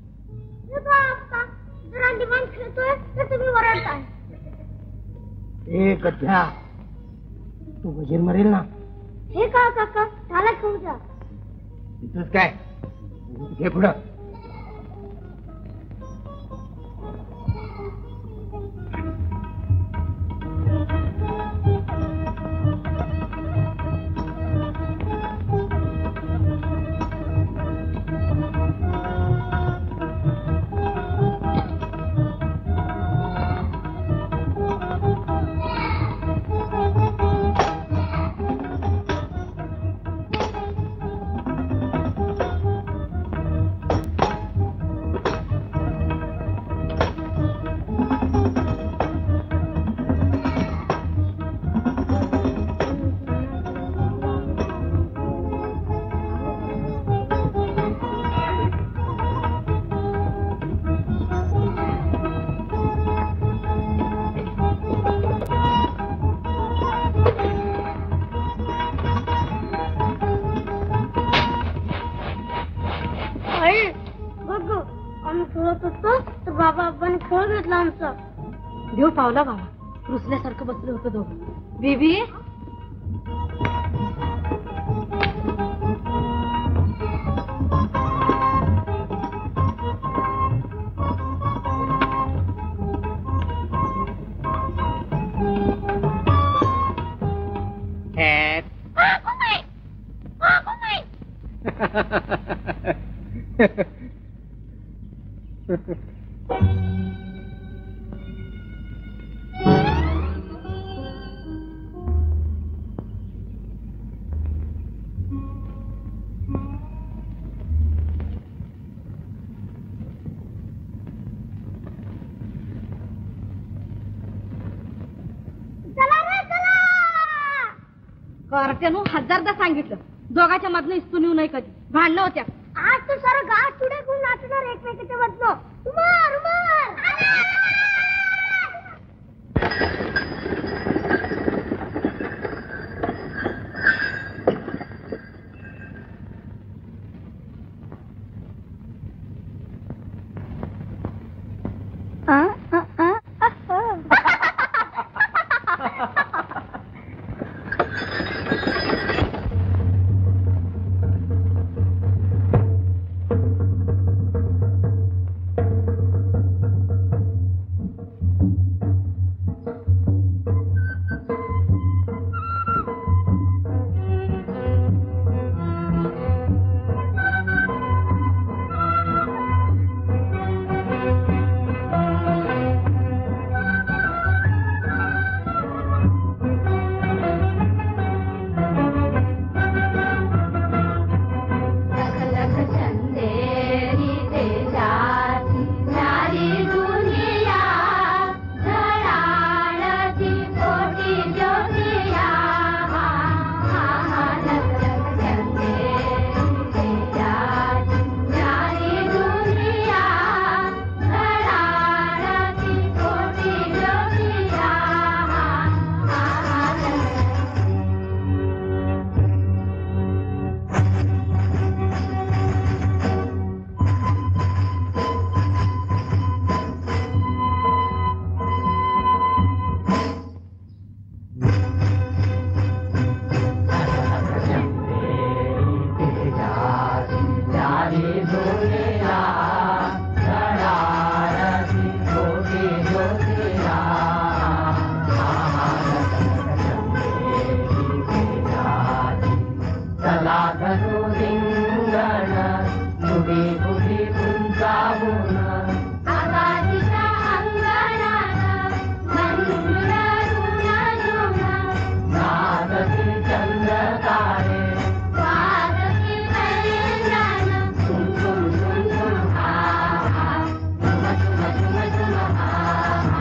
जरा दिवाण खेळतोय तर तुम्ही वरडताय. ए गध्या, तू वजीर मरेल ना. हे का काका, त्याला खेळू द्या. तिथंच काय घे पुढं. देव पावला बाबा, रुसल्यासारखं बसलं होतं दोघं. बेबी कार्ट्यानं हजारदा सांगितलं, दोघाच्या मधनं इस्तून येऊ नाही कधी. भांडणं होत्या. आज तर सारं गाव चुडे करून नाचणार एकमेकाच्या मधनं. रुमार रुमार. साधनु रिंगण बुडी बुडी उंचावून आबाजीच्या अंगणात मंजुळ ऋण ऋण नादती चंद्रतारे वाजती कल्याण झुम झुम झुम झुम हा हा झुम झुम झुम झुम हा हा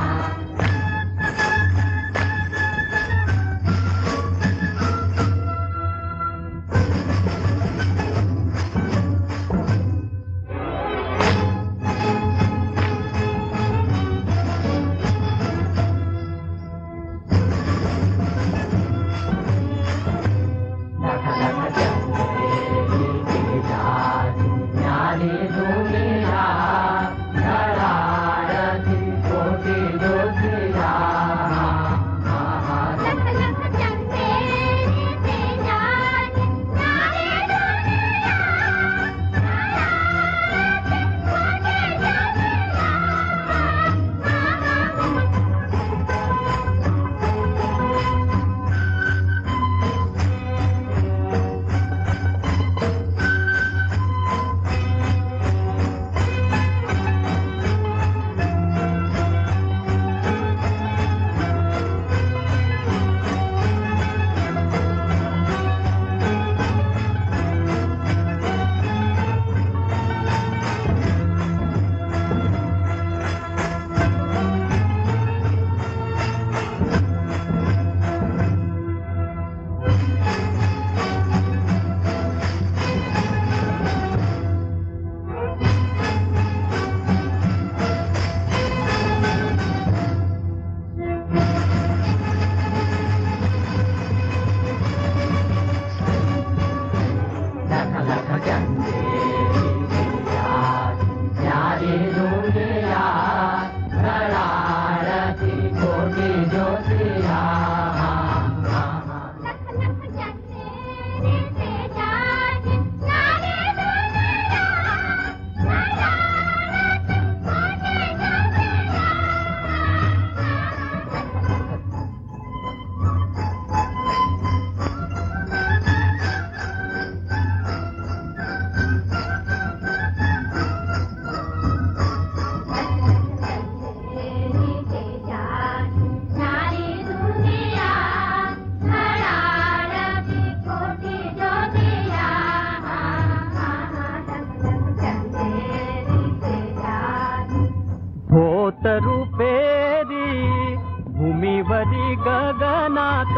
भूमीवरी गगनात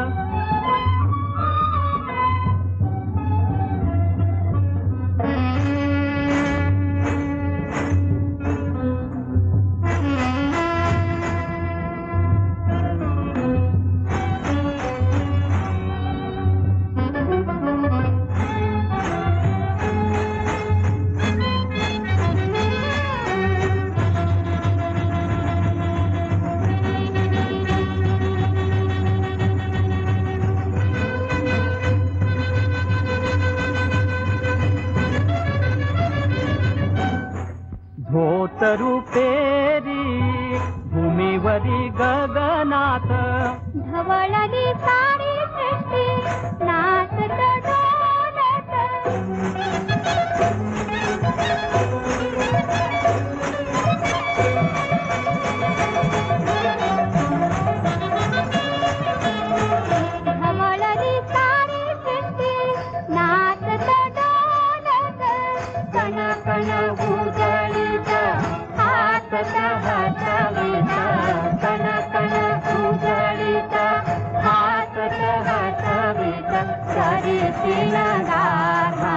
धोतरूपेरी भूमीवरी गगनात धवळली सारी सृष्टी नाचत डोलत धवळली सारी सृष्टी नाचत डोलत कण कण उजळीत हातत हटवीत कण कण उजळीत हातत हटवीत करीती नगारा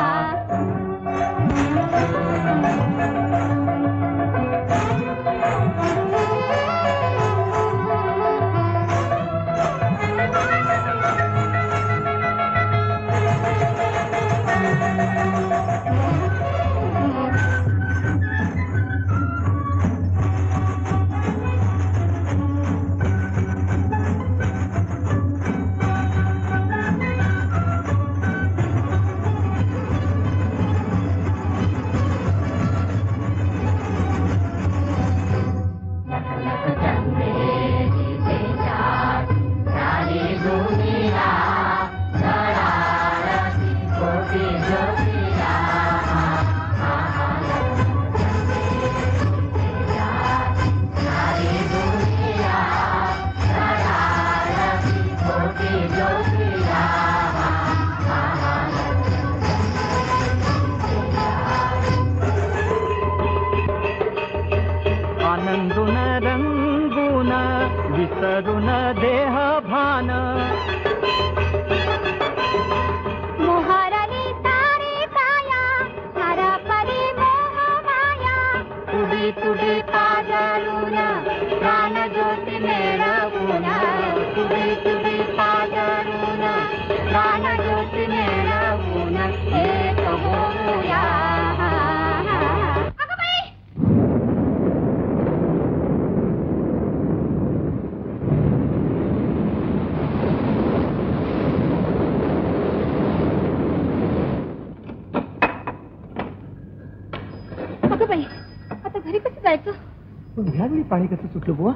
जायचं? पण ह्यावेळी पाणी कसं सुटलं बुवा?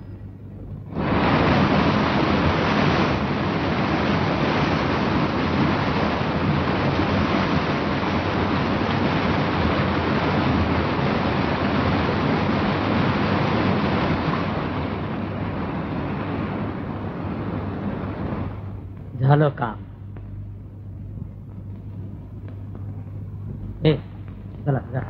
झालं काम. ए चला जा.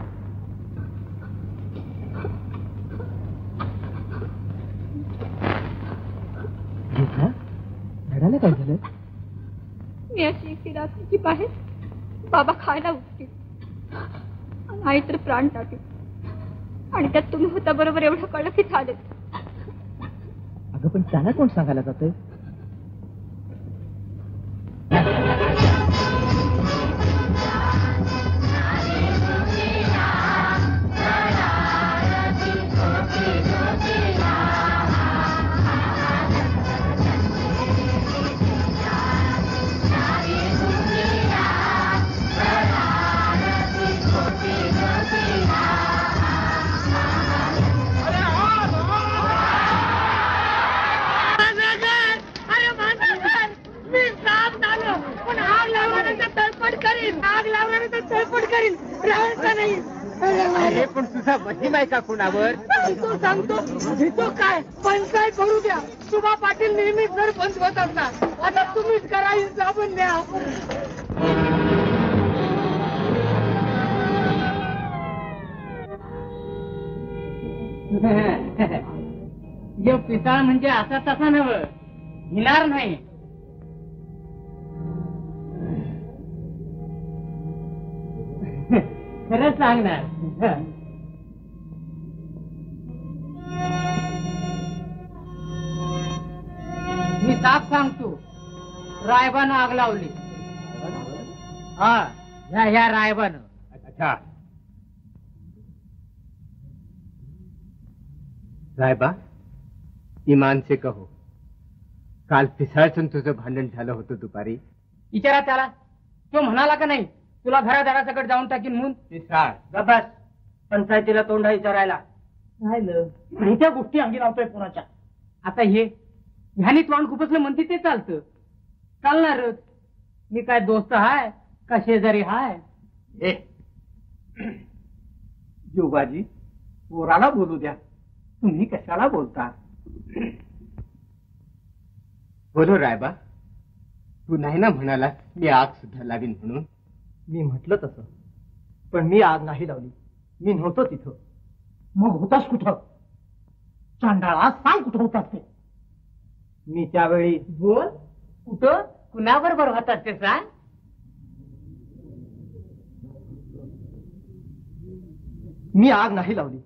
रडायला काय झालं? मी अशी एकटी रात्री की बाहेर बाबा खायला उठते, आई तर प्राण टाके, आणि त्यात तुम्ही होता बरोबर एवढं कळलं की झाले. अगं पण त्यांना कोण सांगायला जातंय? अरे पण तुझा महिमा आहे का कुणावर? सांगतो सांगतो भेटो काय पंचायत करू द्या. सुभा पाटील नेहमीच जर बंद होत असतात. आता तुम्हीच करा, जाबून द्या. जो पिसाळ म्हणजे असा तसा नव हिणार नाही. खरंच सांगणार. मी साफ सांगतो, रायबानं आग लावली. हा ह्या ह्या रायबानं. अच्छा रायबा, इमान से कहो, काल पिसाळचं तुझं भांडण झालं होतं दुपारी. विचारा त्याला, तो म्हणाला का नाही तुला घरादारासकट जाऊन टाकीन म्हणून. पिसाळ गबास, पंचायतीला तोंडा विचारायला राहिलं नाही त्या गोष्टी अंगी लावतोय कोणाच्या. आता हे ह्यानी तोंड खुपसलं म्हणते ते चालतं, चालणारच. मी काय दोस्त हाय का शेजारी हाय? ए जोगाजी, पोराला बोलू द्या, तुम्ही कशाला बोलता? बोलो रायबा, तू नाही ना म्हणाला मी आग सुद्धा लावीन म्हणून? मी म्हटलं तसं, पण मी आग नाही लावली. मी नव्हतो तिथं. मग होतास कुठं? चांडाळा सांग कुठं होतास ते? मी त्यावेळी बोल, कुठं कुणाबरोबर होतात ते सांग. मी आग नाही लावली.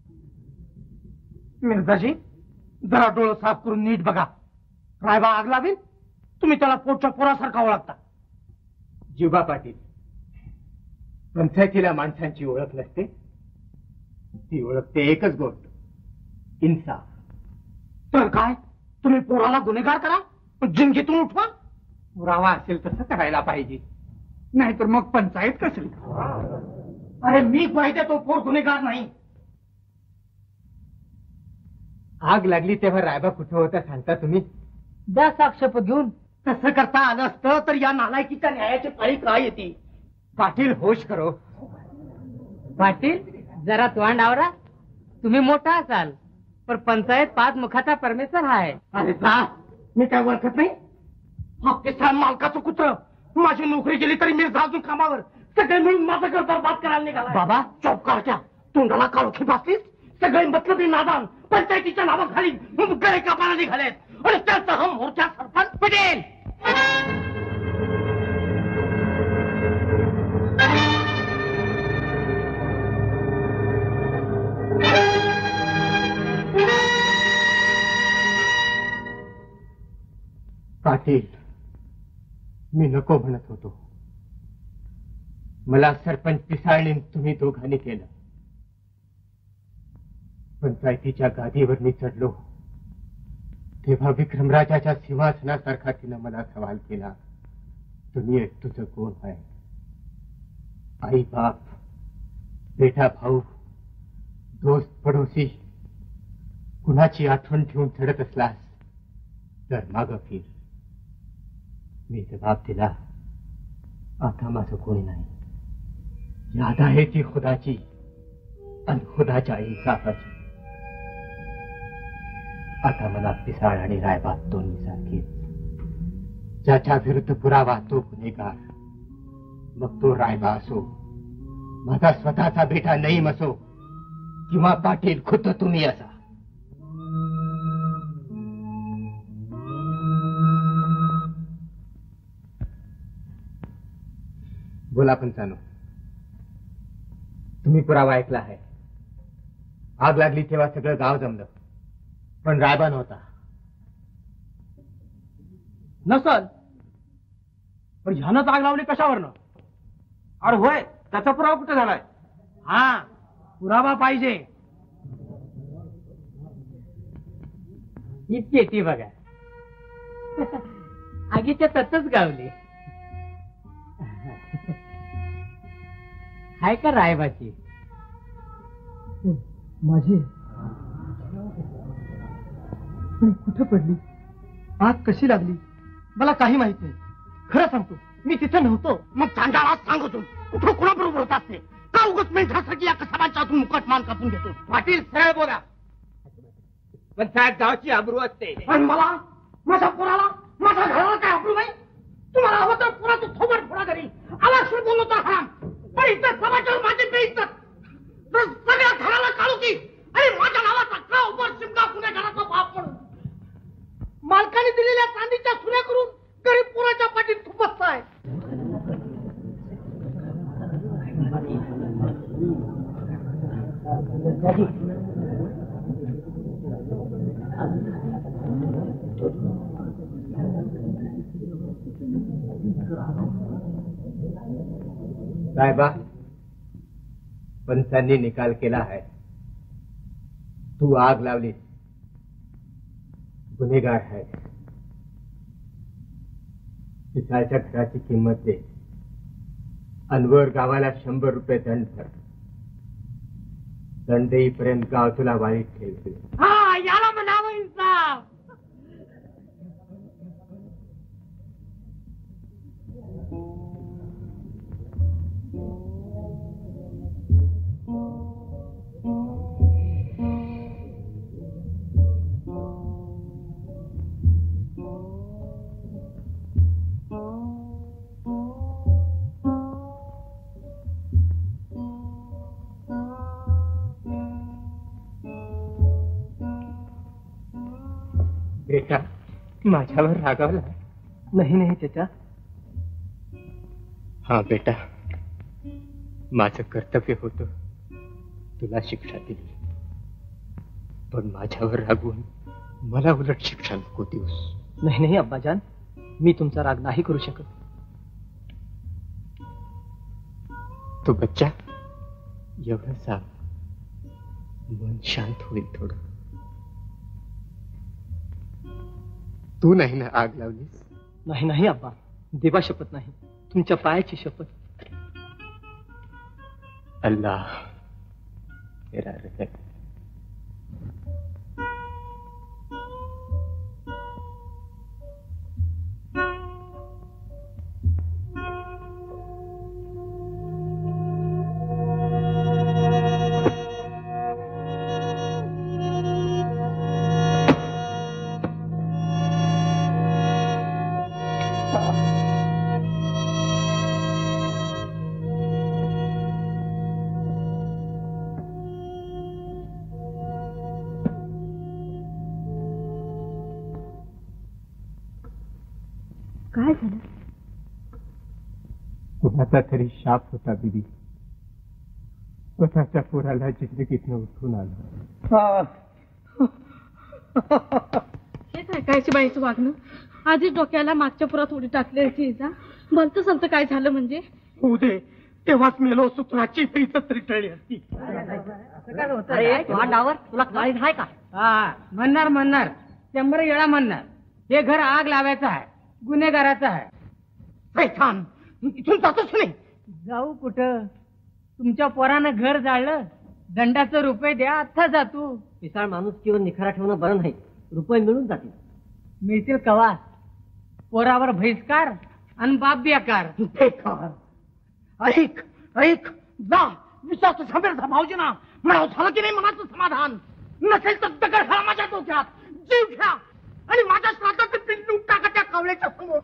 मिर्झाजी, जरा डोळं साफ करून नीट बघा. रायबा आग लावेल, तुम्ही त्याला पोटच्या पोरासारखा ओळखता. जिबा पाटील, पंचायतीला माणसांची ओळख नसते, ती ओळखते एकच गोष्ट, इन्साफ. तर काय तुम्ही पोराला गुन्हेगार करा, जिंदगीतून उठवा? पुरावा असेल तसं करायला पाहिजे, नाहीतर मग पंचायत कसली? अरे मी पाहिजे तो पोर गुन्हेगार नाही. आग लागली तेव्हा रायबा कुठं होता सांगता तुम्ही? द्या साक्षप घेऊन. तसं करता आलं असतं तर या नालायकीच्या न्यायाची पाळी काय येते? पाटील होश करो. पाटील जरा तोंड आवरा. तुम्ही मोठा असाल पण पंचायत पाच मुखाचा परमेश्वर आहे. अरे जा, मी काय ओळखत नाही? हा किसान मालकाचं कुत्र. माझी नोकरी गेली तरी मी अजून कामावर. सगळे मिळून माझं घर बरबाद करायला निघाला. बाबा चौकारच्या तोंडाला काळोखी बसलीस. सगळे मतलबी नादान पंचायतीच्या नावाखाली गळे कापायला निघालेत आणि त्याचा हा मोर्चा सरपंच पटेल. पाटील, मी नको म्हणत होतो. मला सरपंच पिसाळने तुम्ही दोघांनी केलं. पंचायतीच्या गादीवर मी चढलो तेव्हा विक्रमराजाच्या सिंहासनासारखा तिनं मला सवाल केला, दुनियेत तुझं कोण आहे? आई बाप, बेटा भाऊ, दोस्त पडोसी कुणाची आठवण ठेवून चढत असलास तर माग फिर. मी जबाब दिला, आता माझं कोणी नाही. याद आहे ती खुदाची आणि खुदाच्या इंसाफाची. आता मला पिसाळ आणि रायबात दोन्ही सारखीच. ज्याच्या विरुद्ध पुरावा तो गुन्हेगार, मग तो रायबा असो, माझा स्वतःचा बेटा नईम असो किंवा पाटील खुद्द तुम्ही असा. बोला पंचानो, तुम्ही पुरावा ऐकला आहे. आग लागली तेव्हा सगळं गाव जमलं, पण रायबा नव्हता. नसल, पण ह्यानंच आग लावली कशावरनं? अरे होय, त्याचा पुरावा कुठे झालाय? हा, पुरावा पाहिजे. ही पेटी बघा, आगीच्या ततच गावली. हाय का रायबाची? माझी पण कुठं पडली? आग कशी लागली? मला काही माहित नाही. खरं सांगतो, मी तिथे नव्हतो. मग चांडाळात सांगतो, कुठं कुणाबरोबर होत असते? का उगत मिनिटासाठी या कसाबांच्या हातून मुकट मान कापून घेतो? पाटील सरळ बोला, पण साहेब गावची अब्रू असते. आणि मला, माझ्या पोराला, माझ्या घराला काय अब्रू नाही? तुम्हाला हवं तर पुराचं थोबड फोडा घरी आला शिव बोललो तर हराम. पण इथं समाजावर माझी बेइज्जत, सगळ्या घराला काढू की अरे माझ्या नावाचा का उभर शिमगा गुन्हेगाराचा बाप म्हणून. मालकाने दिलेल्या चांदीच्या सुऱ्या करून गरीब पोराच्या पाठीत थुपसताय. साहेबा, पंचांनी निकाल केला आहे. तू आग लावली, गुन्हेगार आहे. पिसाळच्या घराची किंमत दे, अनवर गावाला शंभर रुपये दंड भर. दंड देईपर्यंत गाव तुला वाईट ठेवते. हा, याला म्हणावं इंसाफ. बेटा, माझ्यावर रागावला? नाही नाही त्याच्या. हा बेटा, माझं कर्तव्य होतं तुला शिक्षा दिली, पण माझ्यावर रागवून मला उलट शिक्षा नको देऊस. नाही नाही अब्बाजान, मी तुमचा राग नाही करू शकत. तो बच्चा एवढं सांग, मन शांत होईल थोडं. तू नाही ना आग लावलीस? नाही नाही अब्बा, देवा शपथ नाही, तुमच्या पायाची शपथ. अल्लाह तेरा रहम. काय झालं? कुणाचा तरी शाप होता बिबी. स्वतःच्या पोराला जिंदगीतनं उठून आलं. हेच ऐकायची बाईचं वागणं. आधीच डोक्याला मागच्या पुरात उडी टाकली होती. भलतं सलतं काय झालं म्हणजे? होऊ दे, तेव्हाच मेलो सूत्राची इज्जत तरी टळली असती. डावर तुला काळीज आहे का? हा, म्हणणार म्हणणार शंभर वेळा म्हणणार. हे घर आग लावायचं आहे, गुन्हेगाराचं आहे. इथून जातच नाही. जाऊ कुठं? तुमच्या पोरानं घर जाळलं, दंडाचं रुपये द्या, आता जा तू. पिसाळ माणूस किंवा निखारा ठेवणं बरं नाही, रुपये मिळून जातील. मिळतील कवा? पोरावर बहिष्कार आणि बाप बेकार. बेकार. ऐक ऐक जा विश्वास समीर भाऊजींना म्हणावं झालं की नाही मनाचं समाधान. नसेल तर दगड घाला माझ्या डोक्यात, जीव घ्या आणि माझ्या श्राद्धाचे पिंडून टाका त्या कावळ्याच्या समोर.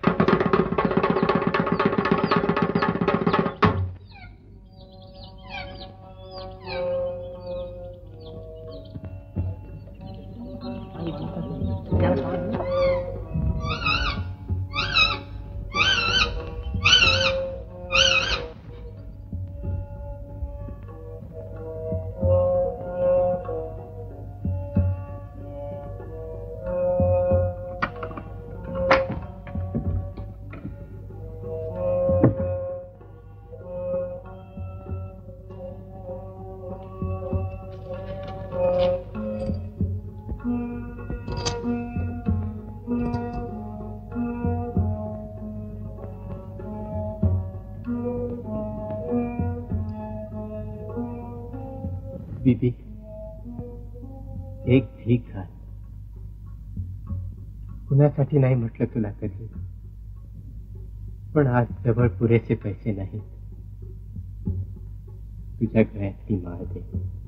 बीबी, एक भीक घाल. कुणासाठी नाही म्हटलं तुला कधी, पण आज जवळ पुरेसे पैसे नाहीत. तुझ्या गळ्यातली माळ दे.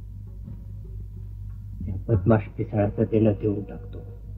त्या बदमाश पिसाळाचं देणं देऊन टाकतो.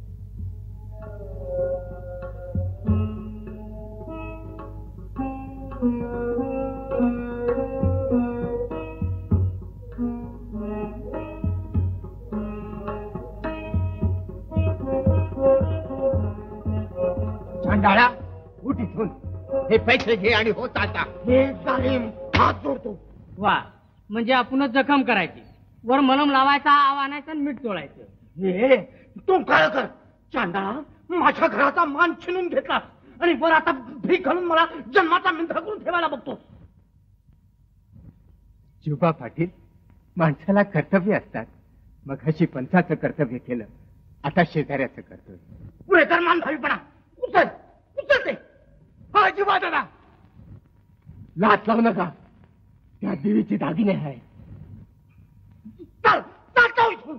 चांडाळा उठ इथून. हे पैसे घे आणि होत आता. हे जालीम हात जोडतो. वा, म्हणजे आपणच जखम करायची, वर मलम लावायचा, आव आणायचं आणि मीठ चोळायचं. हे तू काय कर चांडाळा, माझ्या घराचा मान छिनून घेतला आणि वर आता भीक घालून मला जन्माचा मिंत्र करून ठेवायला बघतो. जीवा पाटील, माणसाला कर्तव्य असतात. मग अशी पंथाचं कर्तव्य केलं, आता शेजाऱ्याचं कर्तव्य. पुढे कर मान भावीपणा. उचल उचल ते. हा जीवा दादा, लाच लावू नका. त्या देवीचे दागिने आहे. चल चल जाऊ इथून.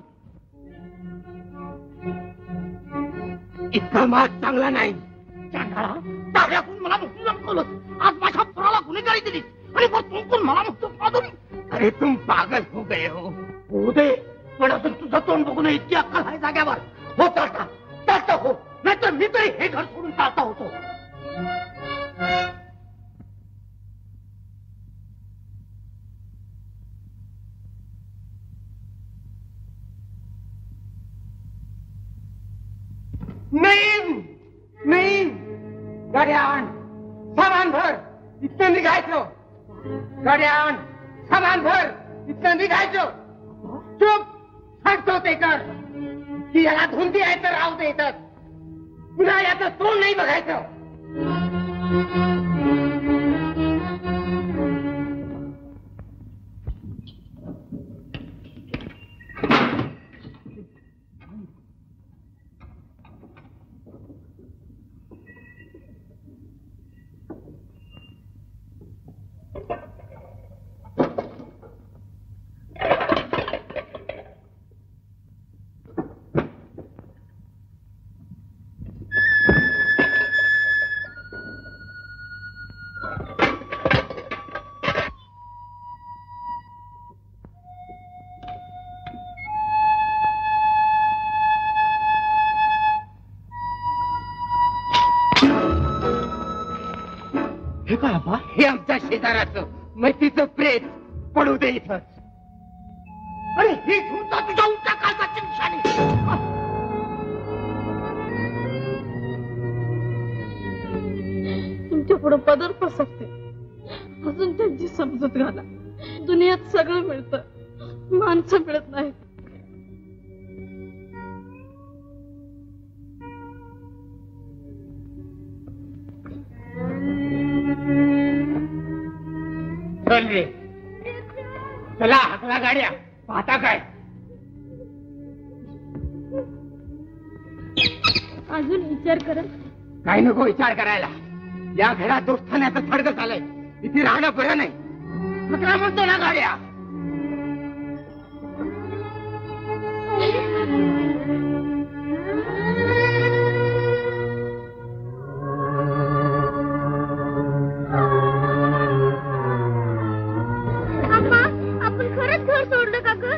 इतका माग चांगला नाही. चांडाळा, ताब्यातून मला मुक्ती जमवलं. आज माझ्या पोराला गुन्हेगारी दिली आणि मग तुमकून मला मुक्त पादवली. अरे तुम पागल हो गए हो. हो दे, पण अजून तुझं तोंड बघून इतकी अक्कल आहे जाग्यावर. हो चालता चालता हो, नाहीतर मी तरी हे घर सोडून चालता होतो. नाही नाही, गाड्या आण, सामान भर, इथं निघायचं. गाड्या आण, सामान भर, इथं निघायचं. चुप, सांगतो ते कर. की याला धुंदी आहे तर राहू दे इथं. पुन्हा याचं तोंड नाही बघायचं. हे काय बा? हे आमच्या शेजाराचं मैत्रीचं प्रेत पडू दे इथं. अरे ही झुमता तुझ्या उलट्या काळजाची निशाणी. तुमच्या पुढे पदर पसरते. अजून त्यांची समजूत घाला. दुनियात सगळं मिळतं, माणसं मिळत नाहीत. चल रे, चला हाकला गाड्या. पाहता काय? अजून विचार करत काही नको विचार करायला. या घरात दोस्तान्याचं थडगं झालंय. इथे राहणं बरं नाही. काय म्हणतो ना गाड्या? चल रे, चला हाकला गाड्या. पाहता काय? अजून विचार कर. काही नको विचार करायला. या घरात दोस्तान्याचं थडगं झालंय. इथे राहणं बरं नाही. काय म्हणतो ना गाड्या? अजून विचार करत अम्मा, आपण खरंच घर सोडलं का ग?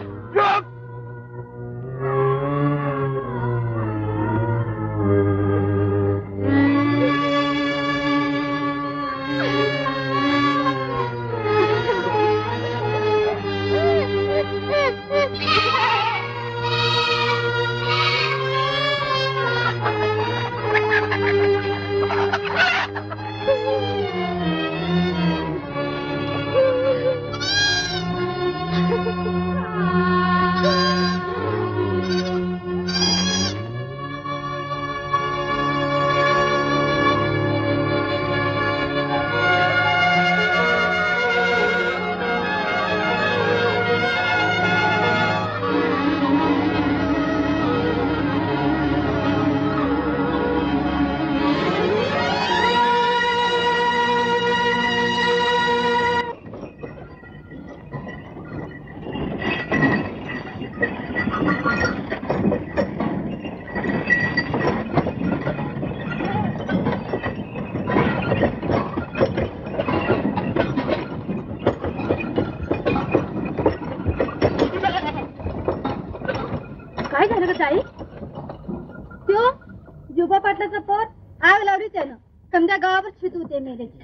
काय झालं ग ताई? त्यो जोबा पाटलाचा पोर आग लावली त्यानं समजा गावावर शित होते मेल्याची.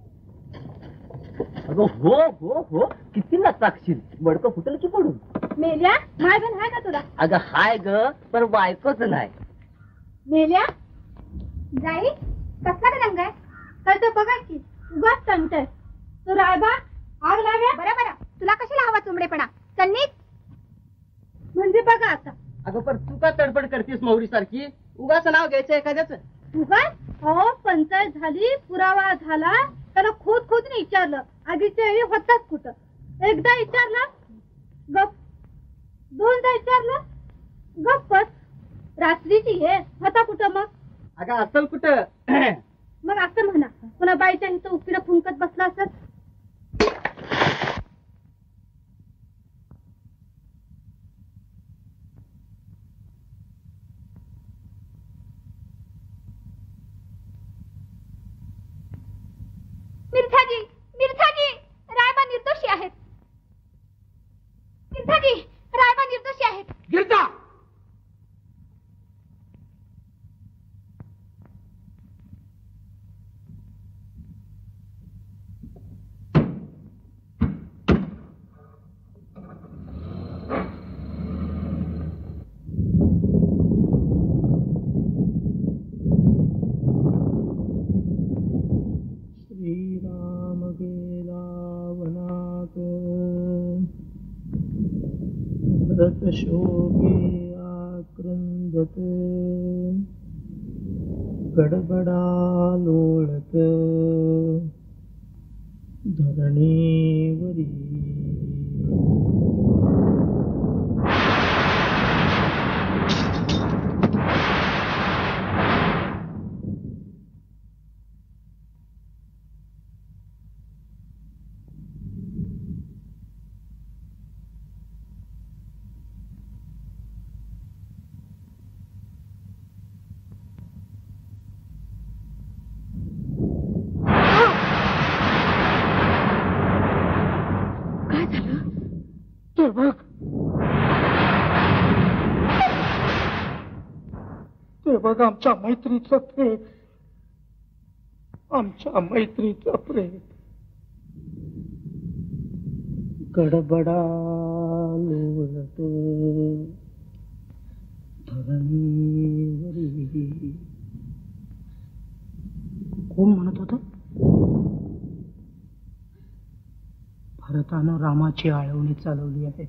अगं हो हो हो किती नसाक्षील मडकं फुटलं की पडून. मेल्या माय बन आहे का तुला? अगं हाय ग पण बायकोच नाही. मेल्या जाई कसला का दंग आहे? तर तो बघा की उगाच तंटय. तो रायबा आग लाव्या. बरं बरं, तुला कशाला हवा चुमडेपणा? चन्नी म्हणजे बघा आता. अगं पण तू का तडफड करतीस मौरी सारखी? उगाच नाव घ्यायचं एखाद्याच. उगाच हो पंचायत झाली पुरावा झाला त्याला खोद खोदून विचारलं आधीच्या वेळी होताच कुठं. एकदा विचारलं गप, दोनदा विचारलं गप्पच. रात्रीची हे होता कुठं मग? अगं असल कुठं? मग असं म्हणा पुन्हा बाईच्या इथं उकिडं फुंकत बसला असत. मिर्झाजी, मिर्झाजी, रायबा निर्दोषी आहेत. मिर्झाजी, रायबा निर्दोषी आहेत. गिरजा श्रीराम गेला वनात भरत शोके आक्रंदत गडबडा लोळत धरणीवरी. ते बघ, ते बघ आमच्या मैत्रीचं प्रेम, आमच्या मैत्रीचं प्रेम. गडबडा लोळत धरणीवरी. कोण म्हणत होत? भरतानं रामाची आळवणी चालवली आहे.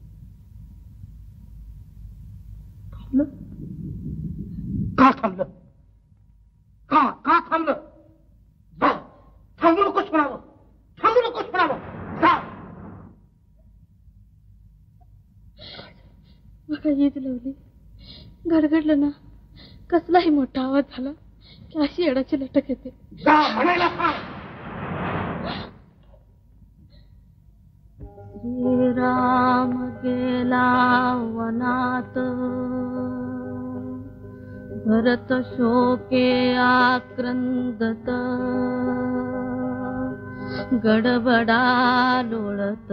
थांबलं का? थांबलं का? का थांबलं? जा, थांबू नकोस म्हणावं, थांबू नकोस म्हणावं, जा. बघा ईद लावली, गडगडलं ना, कसलाही मोठा आवाज झाला की अशी येडाची लटक येते. जा म्हणायला सांग. श्रीराम गेला वनात पुरत शोके आक्रंदत गडबडा लोळत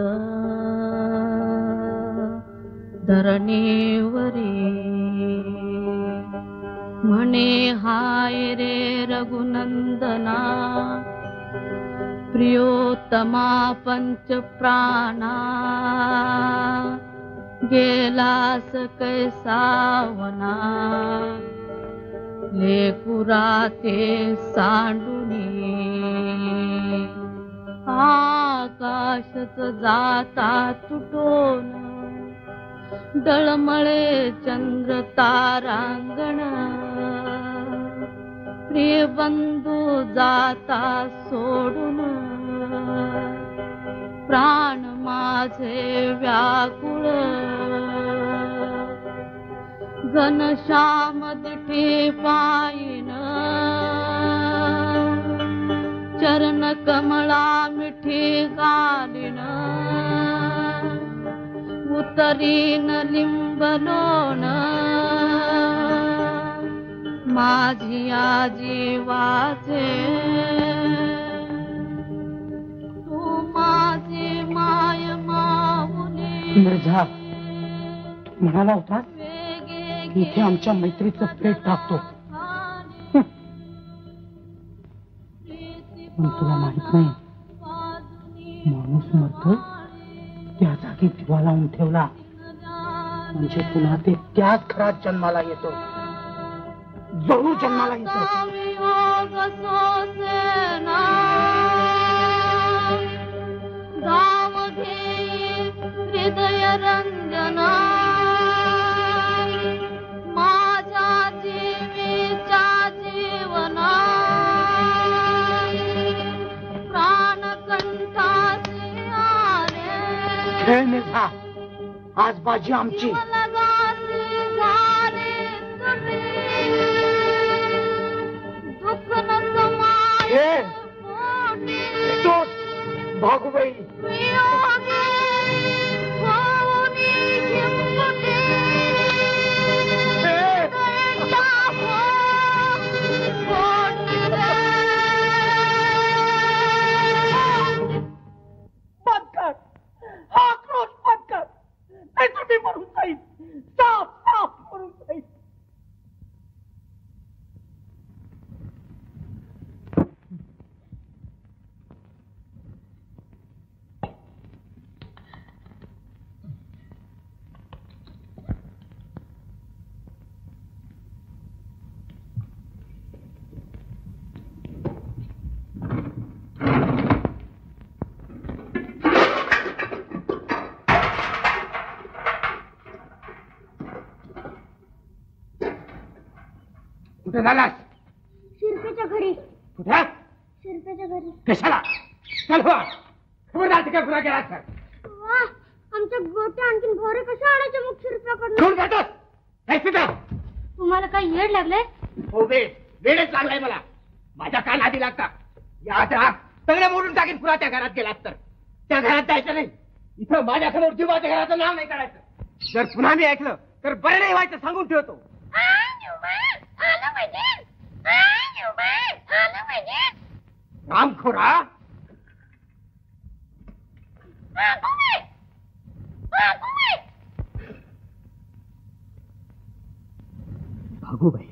धरणीवरी म्हणे हाय रे रघुनंदना प्रियोत्तमा पंच प्राणा गेलास कैसावना लेकुरा ते सांडुनी आकाशच जाता तुटोन डळमळे चंद्र तारांगण प्रिय बंधू जाता सोडून प्राण माझे व्याकुळ घनश्याम दिठी पायीन चरण कमळा मिठी गालीन उतरीन लिंबलोन माझी आजी वाचे तू माझी माय माऊली. मिर्झा म्हणाला होता इथे आमच्या मैत्रीचं पेट टाकतो, पण तुला माहित नाही माणूस मरतो त्या जागी दिवा लावून ठेवला म्हणजे पुन्हा ते त्याच घरात जन्माला येतो, जरूर जन्माला येतो. धाव घेई हृदय रंजना माझ्या जीवीच्या जीवना प्राणकंठाचे आले. खेळ मिर्झा, आज बाजी आमची. दुःख न समाये भागुबाई हा क्रोध बंद कर, नाही तर मी मरून जाईल, साफ साफ मरून जाईल. कुठे झालास? शिरपेच्या घरी. कुठे? शिरपेच्या घरी. कशाला? चल हो, खबरदार तिकडे पुन्हा गेला सर. वा, आमच्या गोट्या आणखीन भोरे कशा आणायचे मग शिरप्याकडनं? कोण जातोस? नाही तिथं. तुम्हाला काही येड लागलंय? हो वेळ वेळच लागलाय मला. माझ्या कान आधी लागता. या राग सगळं मोडून टाकेन पुन्हा त्या घरात गेलात तर. त्या घरात जायचं नाही. इथं माझ्यासमोर जीवाच्या घराचं नाव नाही काढायचं. जर पुन्हा मी ऐकलं तर बरं नाही व्हायचं सांगून ठेवतो. रामखोरा भागूबाई,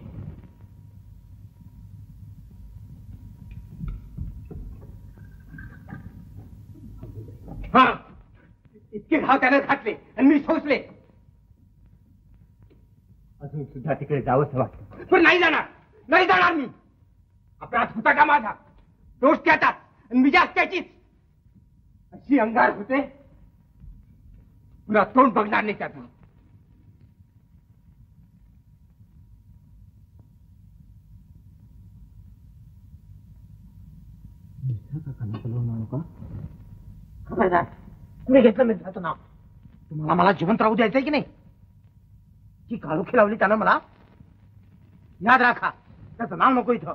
हा इतके घाव त्याने घातले आणि मी सोसले. अजून सुद्धा तिकडे जावंच वाटतं, पण नाही जाणार, नाही जाणार मी. अपराध होता का माझा? दोष त्याचाच आणि मी जास्त त्याचीच. अशी अंगार होते पुन्हा तोंड बघणार नाही त्यातून. खबरदार, तुम्ही घेतलं मित्राचं नाव. तुम्हाला मला जिवंत राहू द्यायचंय की नाही? ती काळोखी लावली त्यानं मला. याद राखा, त्याचं नाव नको इथं.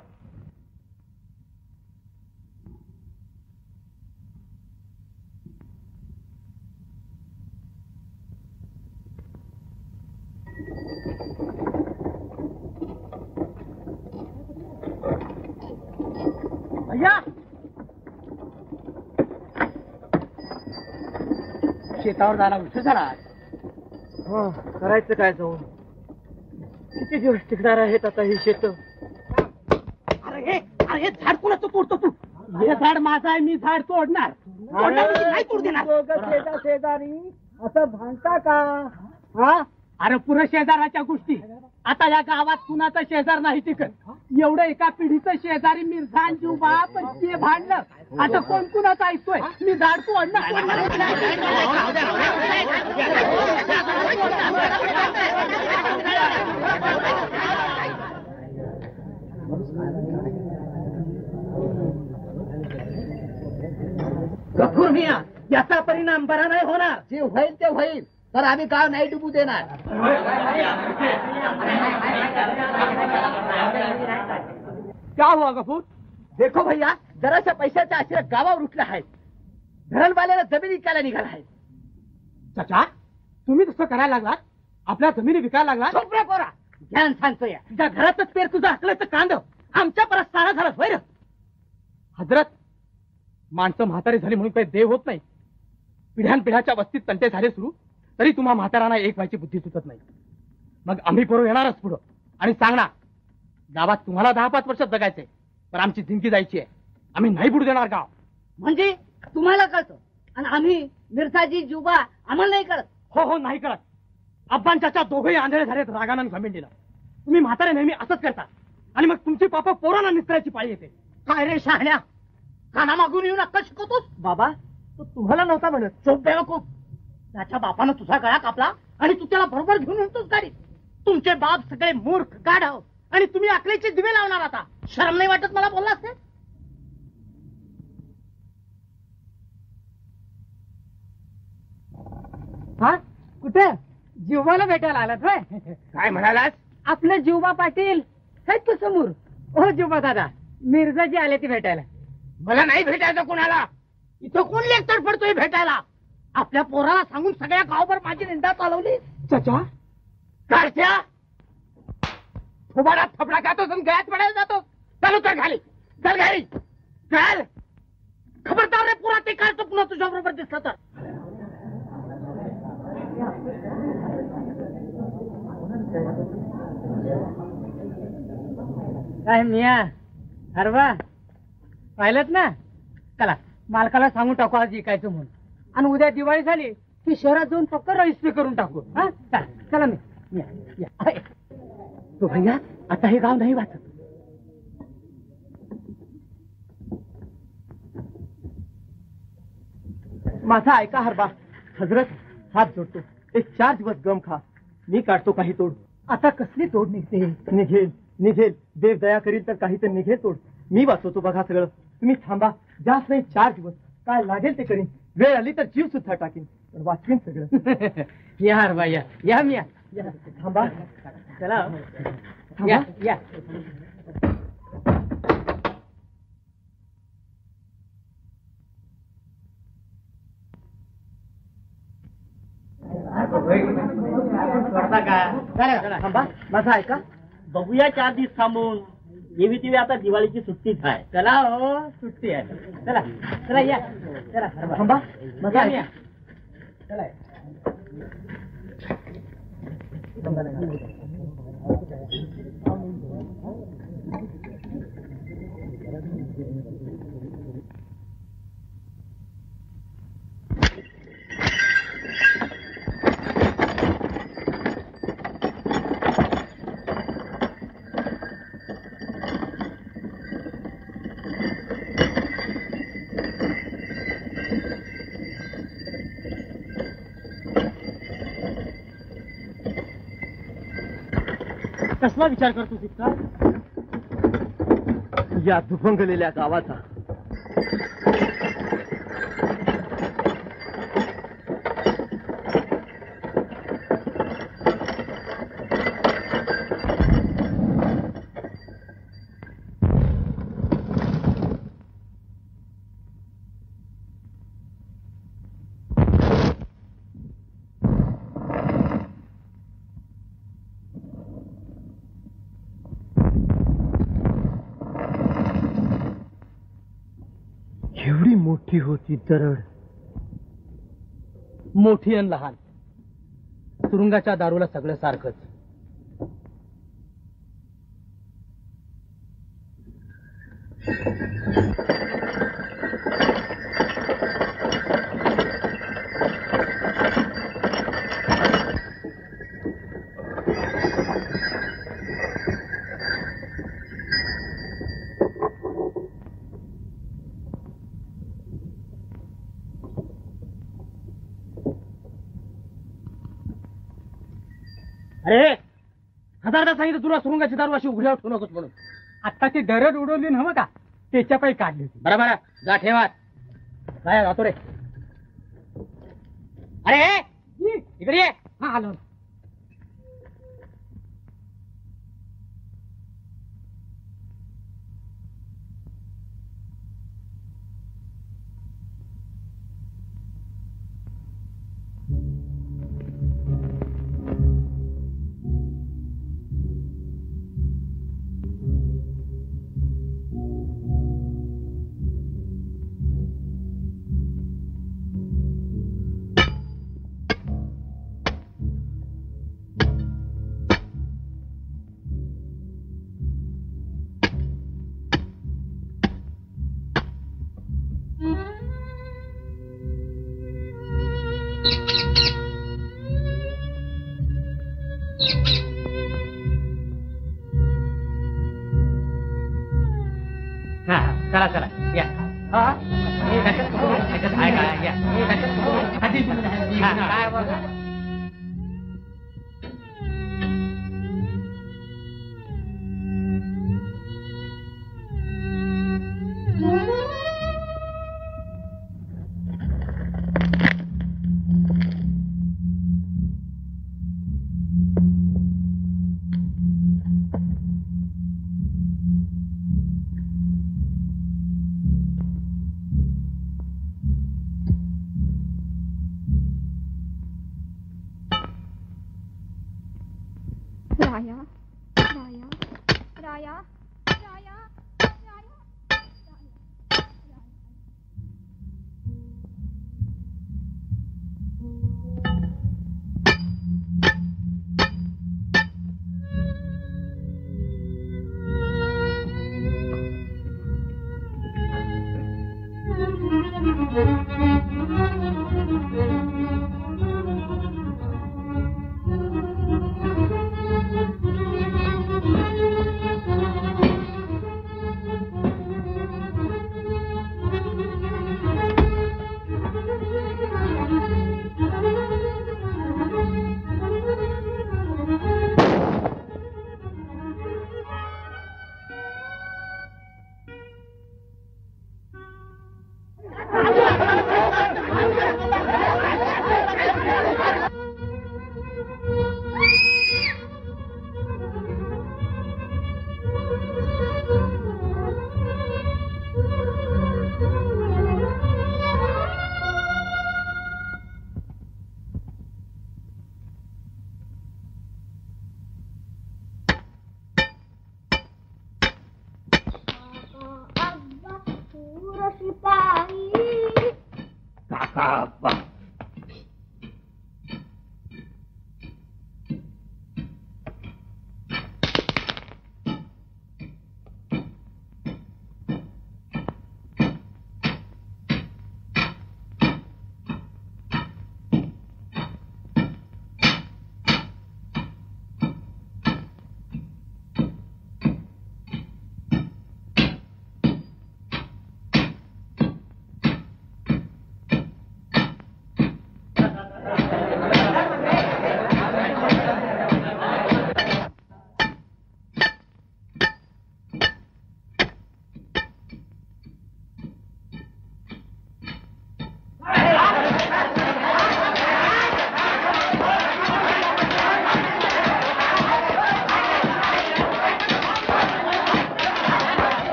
शेतावर जायला उशीर झाला. हा, करायचं काय जाऊन? किती दिवस टिकणार आहेत आता ही शेत? अरे हे अरे हे झाड कुणाचं तोडतो तू? हे झाड माझं आहे, मी झाड तोडणार. तोडणार म्हणजे नाही तोड देणार. शेजारी असं भांडता का? हा अरे पुरं शेजाराच्या गोष्टी. आता या गावात कुणाचा शेजार नाही टिकत. एवढं एका पिढीचं शेजारी मिर्झा जुबा पण ते भांडलं. आता कोण कुणाचं ऐकतोय? मी झाड तोडणार. गफूर मिया, याचा परिणाम बरा नाही होणार. जे होईल ते होईल, तर आम्ही गाव नाही डुबू देणार. क्या हुआ गफूर? देखो भैया, जराशा पैशाच्या आश्रय गावावर उठले आहेत. धरणवाल्याला जमीन विकायला निघाला आहे. चाचा, तुम्ही तसं करायला लागलात? आपल्या जमिनी विकायला लागला? चोपडा पोरा, ज्ञान सांगतोय. तुझ्या घरातच पेर तुझं अकलाचं कांद आमच्या परत सारा झाला होय रे. हजरत, माणसं म्हातारी झाली म्हणून काही देव होत नाही. पिढ्यानपिढ्याच्या वस्तीत तंटे झाले सुरू, तरी तुम्हा म्हातारांना एक व्हायची बुद्धी सुचत नाही. मग आम्ही पोरं येणारच पुढं आणि सांगणार, गावात तुम्हाला दहा पाच वर्षात जगायचंय, पण आमची जिंदगी जायची आहे. आम्ही नाही बुडू देणार गाव. म्हणजे तुम्हाला कळतं आणि आम्ही मिरसाजी जुबा आम्हाला नाही कळत? हो हो, नाही कळत. अब्बान चाचा दोघेही आंधळे झालेत रागानं घमेंडीला. तुम्ही म्हातारे नेहमी असंच करता आणि मग तुमची पापं पोरांना निसरायची पाळी येते. काय रे शहाण्या, काना मागून येऊन अक्कल शिकवतोस? बाबा, तो तुम्हाला नव्हता म्हणत. चोप बेवकूफ. त्याच्या बापानं तुझा गळा कापला आणि तू त्याला बरोबर घेऊन येतोस गाडीत. तुमचे बाप सगळे मूर्ख गाढव आणि तुम्ही अकलेचे दिवे लावणार. आता शरम नाही वाटत मला बोललास ते? हा कुठे जीवाला भेटायला आलात होय? काय म्हणालास? आपलं जीवा पाटील आहेत तो समोर. हो जीवा दादा, मिर्झाजी आले ती भेटायला. मला नाही भेटायचं कोणाला. इथं कोण लेक्चर पडतोय भेटायला? आपल्या पोराला सांगून सगळ्या गावभर माझी निंदा चालवली. चाचा, कारच्या थोबाडात थपडा खातोस आणि गळ्यात पडायला जातो. चालू तर खाली चल घरी चल. खबरदार रे पुरा ते काढतो पुन्हा तुझ्या बरोबर दिसलं तर. काय मिया हरवा पाहिलं ना? चला मालकाला सांगून टाकू आज विकायचं म्हणून, आणि उद्या दिवाळी झाली की शहरात जाऊन फक्त रजिस्ट्री करून टाकू. हा चला चला मी या, या. तो भैया, आता हे गाव नाही वाचत. माझा ऐका हरबा. हजरत, हात जोडतो. एक चार दिवस गम खा, मी काढतो काही तोड. आता कसली तोड निघते? निघेल निघेल, देव दया करील तर काही तर निघेल तोड. मी वाचवतो बघा सगळं. तुम्ही थांबा, जास्त नाही चार दिवस. काय लागेल ते करीन. वेळ आली तर जीव सुद्धा टाकीन, पण वाचवीन सगळं. या हरवा या या मिया थांबा. चला या या. थांबा, माझा ऐका. बघूया चार दिवस थांबून. येवी तेवी आता दिवाळीची सुट्टीच आहे. चला हो, सुट्टी आहे. चला चला या. चला थांबा, माझा ऐका. चला कसला विचार करतो तितका? या दुभंगलेल्या गावाचा. एवढी मोठी होती दरड. मोठी आणि लहान, सुरुंगाच्या दारूला सगळं सारखंच. अरे हजारदा सांगितलं तुला सुरुंगाची दारू अशी उघड्यावर ठेवू नकोस म्हणून. आता ती दरड उडवली नव्ह का, त्याच्या पायी काढली होती. बरोबर जा ठेवा. काय जातो रे. अरे इकडे ये. हा आलो. चला चला या. राया राया राया राया राया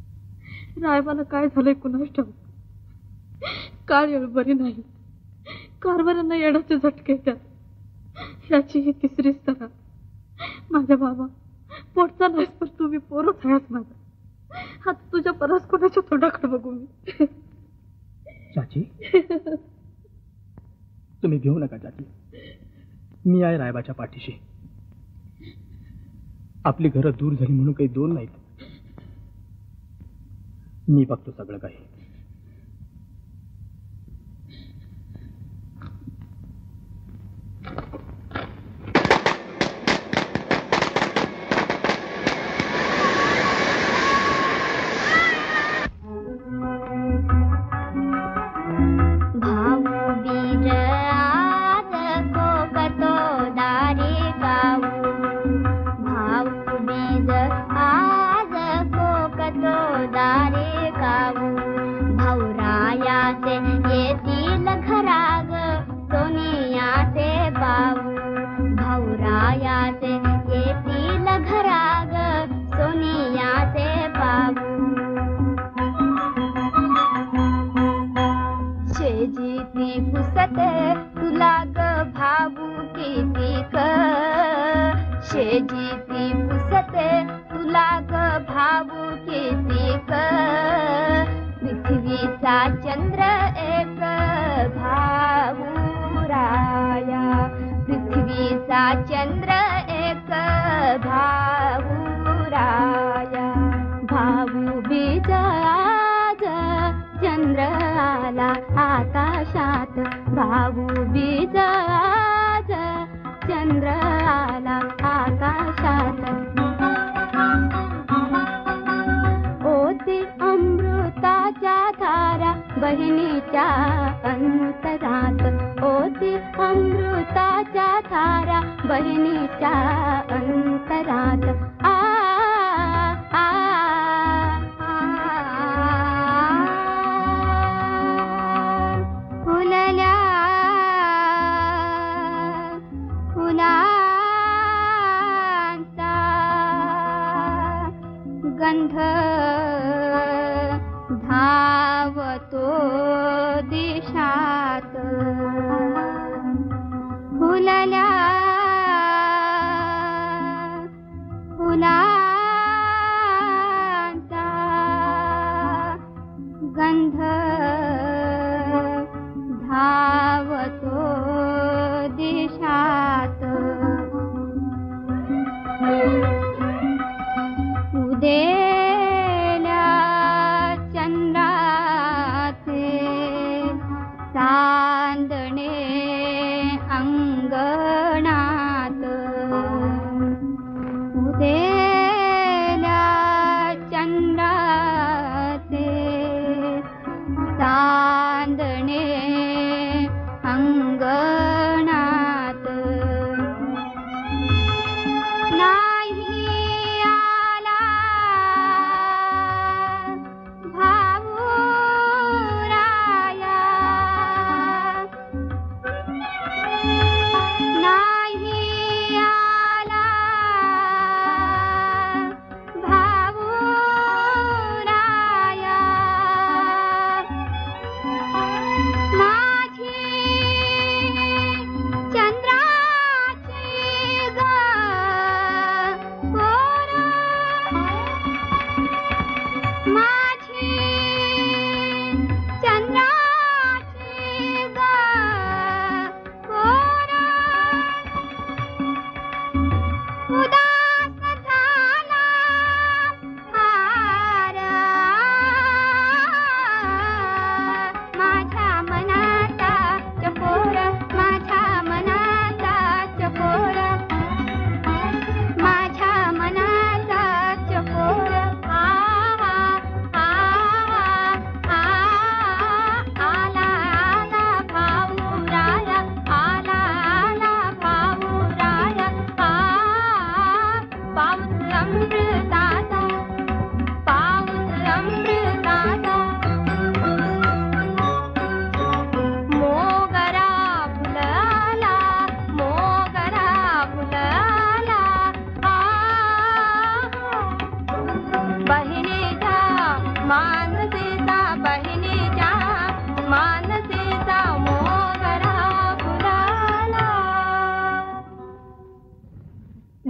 रायबाला काय झालंय कुणास ठाऊक. काळ बरी नाही, कारभारांना येण्याचे झटके येतात. याची ही तिसरी सरा. माझ्या बाबा पोटचा नाहीस पण तुम्ही पोरच आहेस माझा. आता तुझ्या परस कोणाच्या तोंडाकडे बघू मी. चाची तुम्ही घेऊ नका चाची. मी आहे रायबाच्या पाठीशी. आपली घरं दूर झाली म्हणून काही दोन नाहीत. मी बघतो सगळं काही.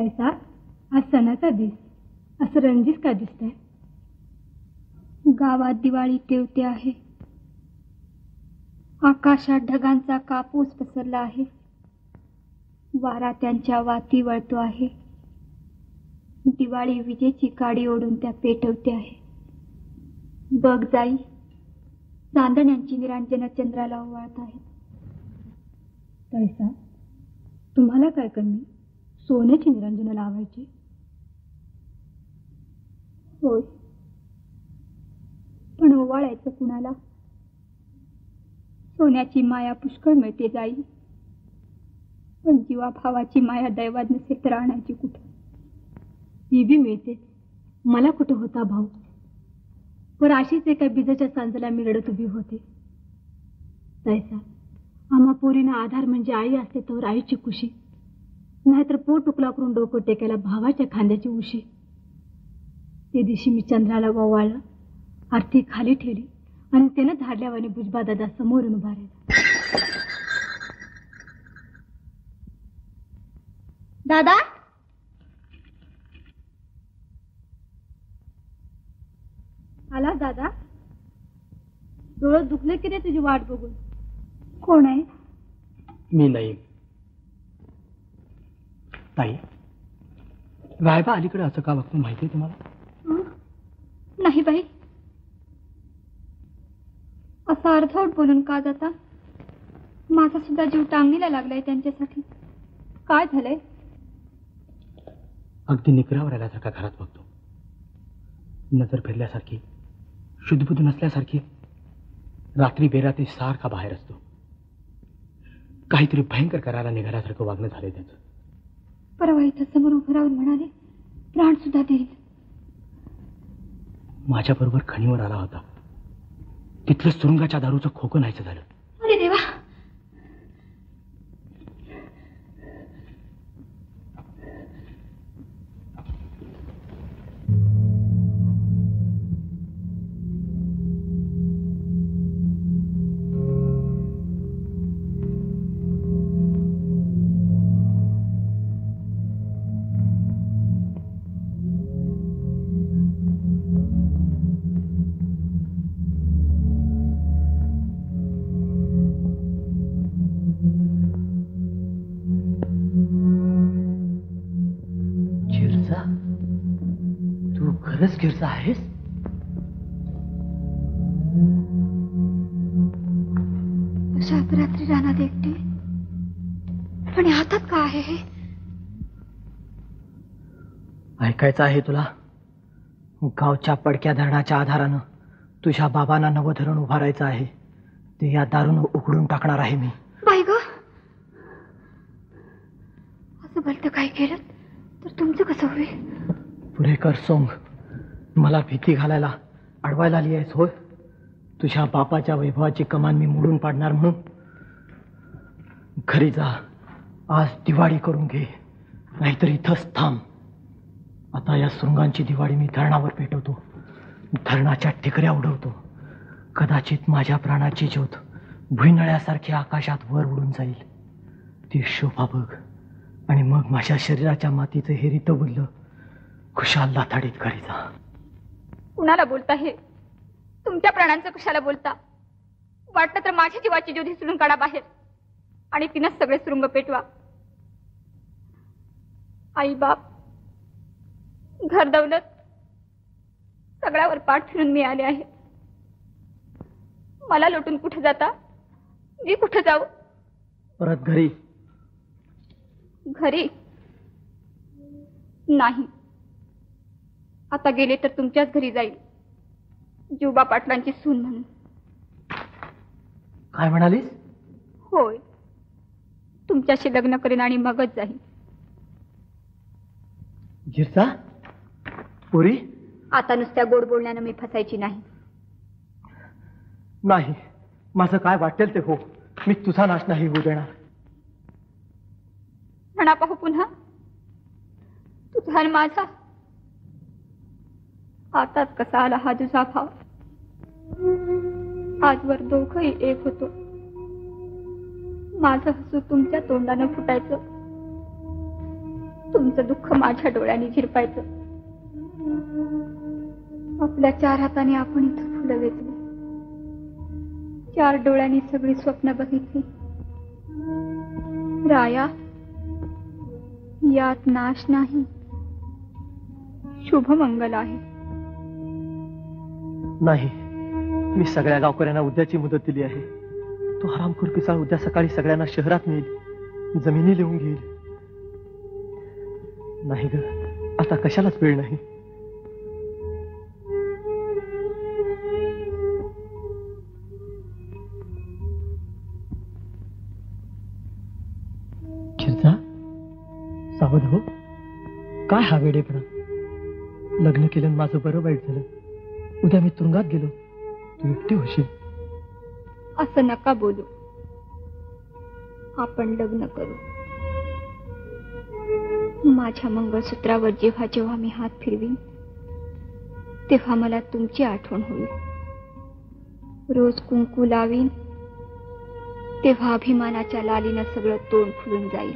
तायसा, आज सणाचा दिस, असं रंजीस का दिसतंय? गावात दिवाळी तेवते आहे. आकाशात ढगांचा कापूस पसरला आहे. वारा त्यांच्या वाती वळतो आहे. दिवाळी विजेची काडी ओढून त्या पेटवते आहे. बघ जाई, चांदण्यांची निरांजन चंद्राला ओवाळत आहेत. तैसा, तुम्हाला काय कमी सोन्याची निरांजन लावायची? होय, पण ओवाळायचं कुणाला? सोन्याची माया पुष्कळ मिळते जाई, पण जीवा भावाची माया दैवात नसेल तर आणायची कुठं? ती बी मिळते, मला कुठं होता भाऊ? पर अशीच एका बिजाच्या सांजला मी रडत उभी होते. तैसा, आम्हा पोरीना आधार म्हणजे आई असते तर आईची कुशी, नाहीतर पोट तुकला करून डोकं टेकायला भावाच्या खांद्याची उशी. ते दिवशी मी चंद्राला ओवाळलं, आरती खाली ठेवली आणि त्यानं धाडल्यावाने भुजबा दादा समोरून उभा राहिला. दादा, आला दादा? डोळं दुखले की रे तुझी वाट बघून? कोण आहे? मी नाही. ताई, रायबा अलीकडे असं का वागतो माहिती आहे तुम्हाला? नाही बाई. असा अर्धवट बोलून का जाता? माझा सुद्धा जीव टांगणीला लागलाय त्यांच्यासाठी. काय झालंय? अगदी निकरावर आल्यासारखा घरात बघतो. नजर फिरल्यासारखी, शुद्धबुद्ध नसल्यासारखी. रात्री बेरात्री सारखा बाहेर असतो. काहीतरी भयंकर करायला निघाल्यासारखं वागणं झालंय त्याचं. परवा इथं समोर उभं राहून म्हणाले प्राण सुद्धा देईल. माझ्या बरोबर खणीवर आला होता. तिथलं सुरुंगाच्या दारूचं खोकं नाहीचं झालं. अरे देवा, गिरजा आहेस? अशा अपरात्री रानात एकटी, पण हातात का आहे हे? ऐकायचं आहे तुला? गावच्या पडक्या धरणाच्या आधारानं तुझ्या बाबांना नवं धरण उभारायचं आहे. ते या दारून उघडून टाकणार आहे मी. बाई ग, असं भलतं काय केलं तर तुमचं कसं होईल? पुरेकर सोंग, मला भीती घालायला अडवायला आली आहेस होय? तुझ्या बापाच्या वैभवाची कमान मी मोडून पाडणार म्हणून? घरी जा, आज दिवाळी करून घे, नाहीतर इथंच थांब. आता या सुरुंगांची दिवाळी मी धरणावर पेटवतो, धरणाच्या ठिकऱ्या उडवतो. कदाचित माझ्या प्राणाची ज्योत भुईनळ्यासारखी आकाशात वर उडून जाईल. ती शोभा बघ, आणि मग माझ्या शरीराच्या मातीचं हे रित बुडलं खुशाल लाथाडीत घरी जा. कुणाला बोलता हे? तुमच्या प्राणांचं कशाला बोलता? वाटलं तर माझ्या जीवाची ज्योती सुरून काढा बाहेर आणि तिनंच सगळे सुरुंग पेटवा. आई बाप, घर दौलत सगळ्यावर पाठ फिरून मी आले आहे. मला लुटून कुठे जाता? मी कुठे जाऊ? परत घरी. घरी नाही, आता गेले तर तुमच्याच घरी जाईल, जीवबा पाटलांची सून म्हणून. काय म्हणालीस? होय, तुमच्याशी लग्न करीन आणि मगच जाईल. गिरजा, पुरी, आता नुसत्या गोड बोलण्यानं मी फसायची नाही. नाही, माझं काय वाटेल ते हो, मी तुझा नाश नाही होऊ देणार. म्हणा पाहू पुन्हा, तुझा आणि माझा. आताच कसा आला हा तुझा भाव. आजवर दोघंही एक होतो. माझं हसू तुमच्या तोंडानं फुटायचं, तुमचं दुःख माझ्या डोळ्यांनी झिरपायचं. आपल्या चार हाताने आपण इथं फुलं वेचली, चार डोळ्यांनी सगळी स्वप्न बघितली. राया, यात नाश नाही, शुभमंगल आहे. नाही, मी सगळ्या गावकऱ्यांना उद्याची मुदत दिली आहे. तो हरामखोर पिसाळ उद्या सकाळी सगळ्यांना शहरात नेईल, जमिनी लिहून घेईल. नाही ग, आता कशालाच वेळ नाही. खिरजा, सावध हो. काय हा वेडेपणा? लग्न केलं माझं बरं वाईट झालं. उद्या मी तुरुंगात गेलो, तू एकटी होशील. असं नका बोलू. आपण लग्न करू. माझ्या मंगळसूत्रावर जेव्हा जेव्हा मी हात फिरवीन तेव्हा मला तुमची आठवण होईल. रोज कुंकू लावीन तेव्हा अभिमानाच्या लालीनं सगळं तोंड फुलून जाईल.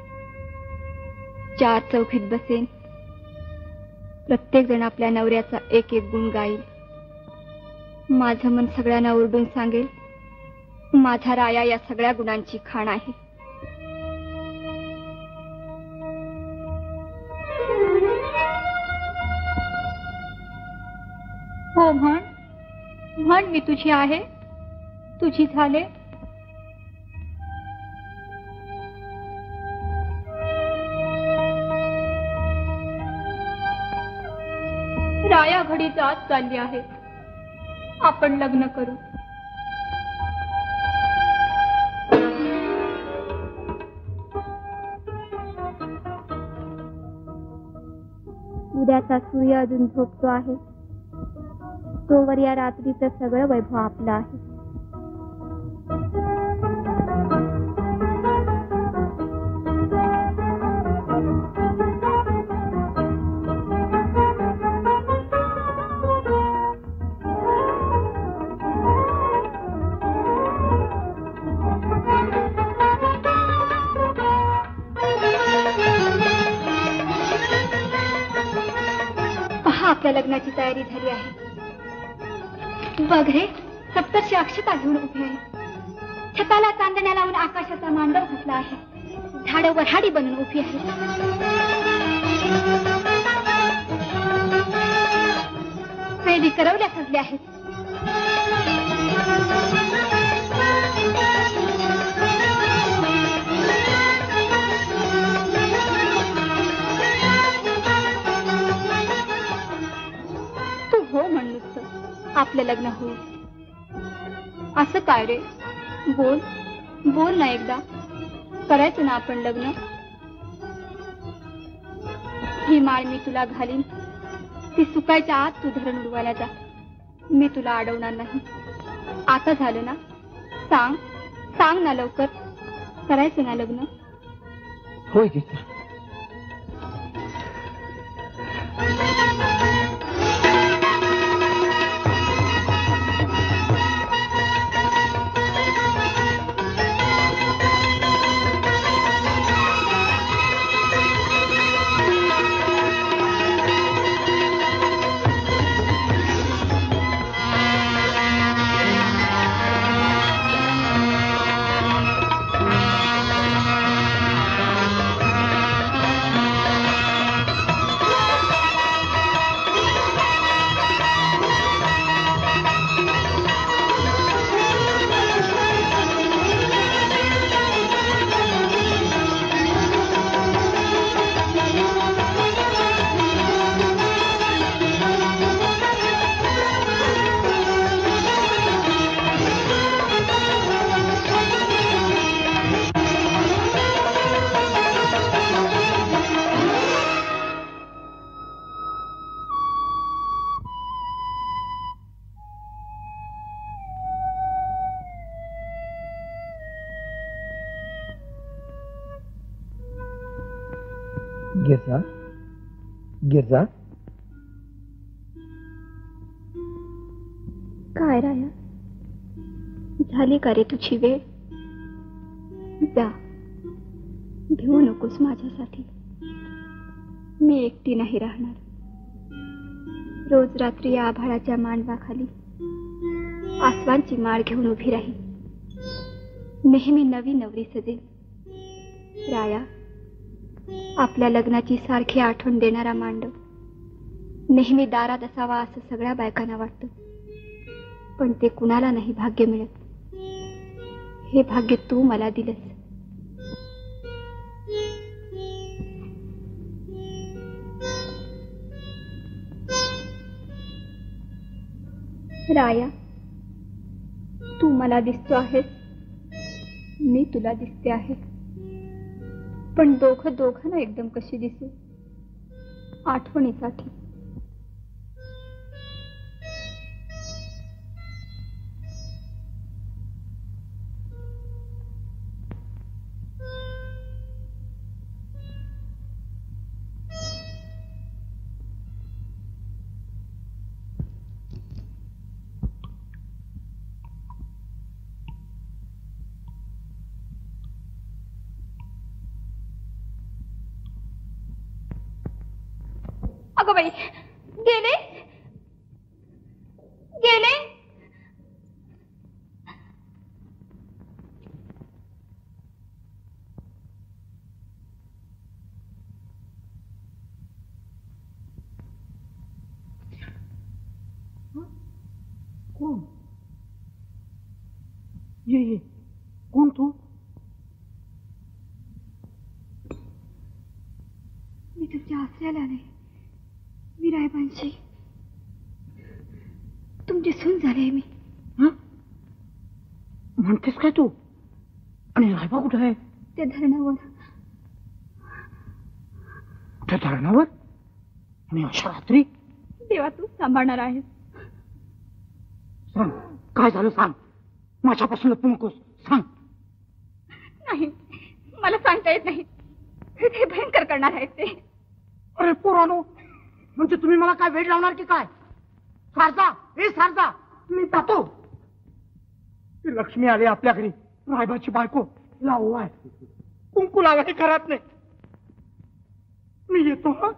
चार चौकीत बसेन, प्रत्येक जण आपल्या नवऱ्याचा एक एक गुण गाईल. माझं मन सगळ्यांना ओरडून सांगेल, माझा राया या सगळ्या गुणांची खाण आहे. हो म्हण, म्हण मी तुझी आहे, तुझी झाले. राया घडी जात चालली आहे. आपण लग्न करू. उद्याचा सूर्य अजून झोपतो आहे, तोवर या रात्रीचं सगळं वैभव आपलं आहे. आपल्या लग्नाची तयारी झाली आहे. बघ रे, सप्तर्षी अक्षता घेऊन उभे आहे. छताला चांदण्या लावून आकाशाचा मांडव घातला आहे. झाडं वऱ्हाडी बनून उभी आहे. वेदी करवल्या सजल्या आहेत. हो म्हण नुसतं, आपलं लग्न होईल. असं काय रे? बोल बोल ना एकदा. करायचं ना आपण लग्न? ही माळ मी तुला घालीन, ती सुकायच्या आत तू धरण उडवायला जा. मी तुला अडवणार नाही. आता झालं ना? सांग सांग ना लवकर. करायचं ना लग्न? होय गीता. गिरजा, गिरजा. काय राया, झाली का रे तुझी वेळ? जा, घेऊ नकोस माझ्यासाठी. मी एकटी नाही राहणार. रोज रात्री या आभाळाच्या मांडवाखाली आसवांची माळ घेऊन उभी राहील. नेहमी नवी नवरी सजेल. राया, आपल्या लग्नाची सारखी आठवण देणारा मांडव नेहमी दारात असावा असं सगळ्या बायकांना वाटतं. पण ते कुणाला नाही भाग्य मिळत. हे भाग्य तू मला दिलंस. राया, तू मला दिसतो आहेस, मी तुला दिसते आहे. पण दोघं दोघांना एकदम कशी दिसू? आठवणीसाठी. अगं बाई, गेले गेले. कोण? ये ये, कोण तू? मी तुमच्या आसऱ्याला आले. मी रायबांशी तुमची सून झाले. मी म्हणतेस काय तू? आणि रायबा कुठे आहे? ते धरणावर. त्या धरणावर? आणि अशा रात्री? देवा, तू सांभाळणार आहेस. सांग, काय झालं सांग. माझ्यापासून लपू नकोस, सांग. नाही, मला सांगता येत नाही. ते भयंकर करणार आहेत ते. अरे पोरानो, म्हणजे तुम्ही मला काय वेळ लावणार की काय? सारजा, हे सारजा, मी जातो. ती लक्ष्मी आली आपल्या घरी, रायबाची बायको. तिला ओवाय, कुंकू लावाय घरात नाही. मी येतो. हा,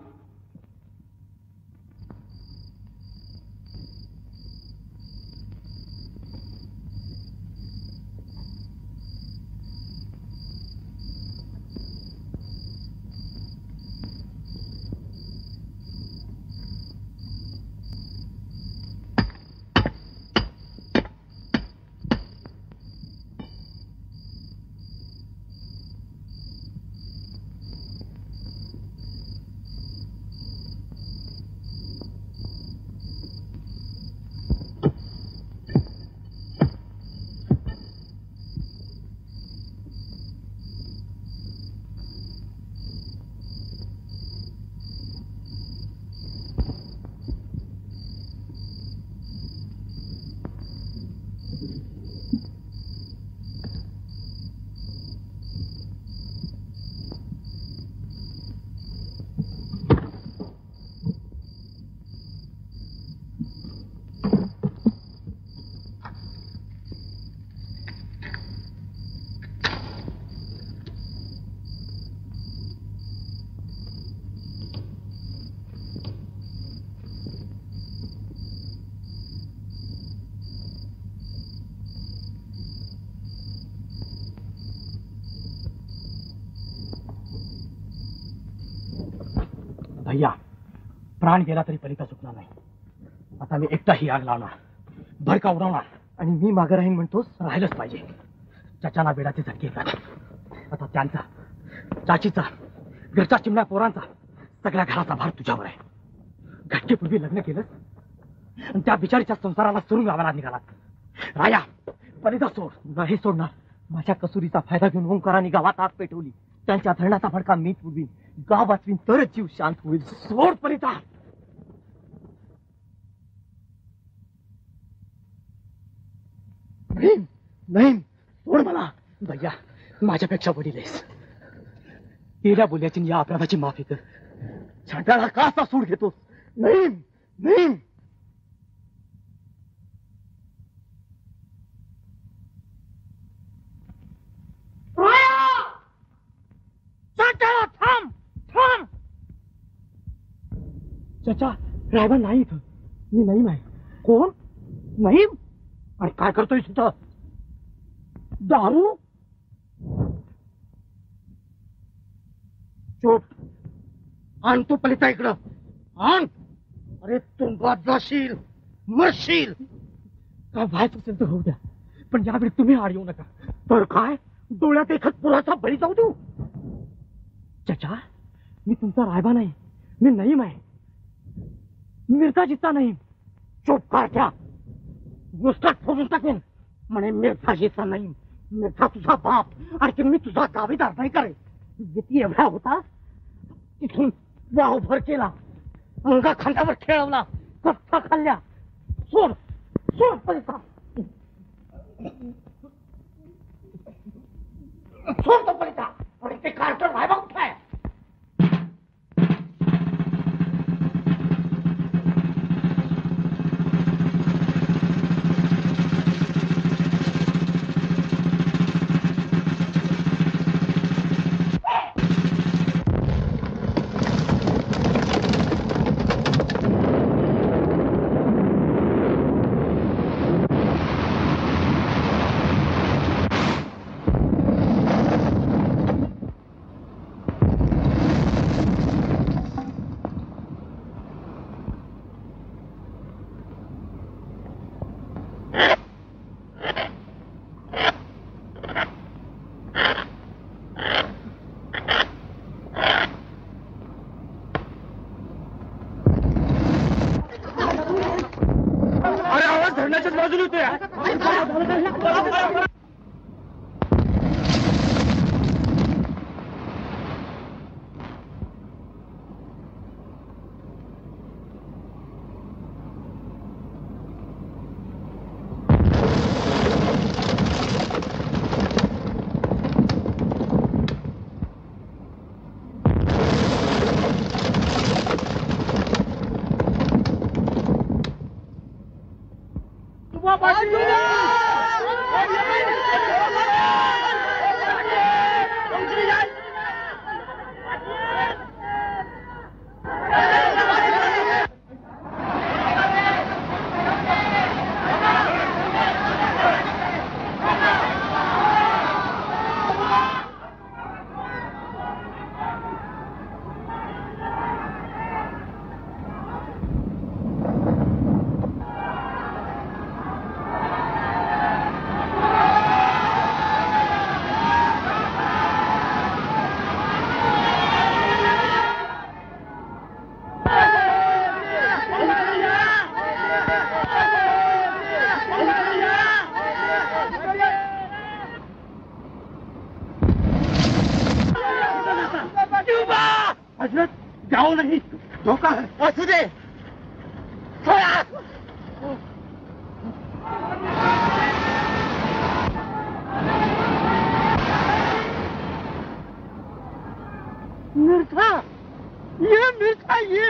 भैया, प्राण गेला तरी पलिता सुटणार नाही. आता मी एकटा ही आग लावणार, भडका उडवणार. आणि मी मागे राहीन म्हणतोस? राहिलंच पाहिजे. चाचाना बेडाचे झटके येतात. आता त्यांचा, चाचीचा, घरच्या चिमण्या पोरांचा, सगळ्या घराचा भार तुझ्यावर आहे. घटकेपूर्वी लग्न केलंस आणि त्या बिचारीच्या संसाराला सोडून गावाला निघालात. राया, पलिता सोड. नाही सोडणार. माझ्या कसुरीचा फायदा घेऊन ओंकाराने गावात आग पेटवली. त्यांच्या धरणाचा भडका मी उडवीन. गाव वाचवीन तरच जीव शांत होईल. सोड पलिता. नाही नाही, सोड मला. भैया, माझ्यापेक्षा वडील आहेस. गेल्या बोल्याची या अपराधाची माफी कर. छांटाळा का असा सूड घेतोस? नाही नाही. छांटाळा, थांब थांब. चाचा रायबा नाही इथं. मी नईम आहे. कोण? नईम? आणि काय करतोय इथं? दारू? चोप. आण तो पलिता इकडं. आण. अरे तुंबात जाशील, मरशील. काय व्हायचं असेल तर होऊ द्या, पण यावेळी तुम्ही आड येऊ नका. तर काय डोळ्यात एखाद पुराचा बळी जाऊ देऊ? चाचा मी तुमचा रायबा नाही, मी नईम आहे. मिर्झाजीचा नईम. चोप काढ्या. नुसताच फोडून टाकेन. म्हणे मिर्झाजीचा नईम. मिर्झा तुझा बाप आणि मी तुझा दावेदार नाही करे. किती एवढा होता तिथून वावभर केला, अंगा खांद्यावर खेळवला, कच्चा खाल्ल्या. सोड सोड पैसा. सोड तो पैसा. आणि ते कार्टर रायबा कुठे आहे? जाओ नहीं, धोखा है. असू दे. मिर्झा, ये मिर्झा ये.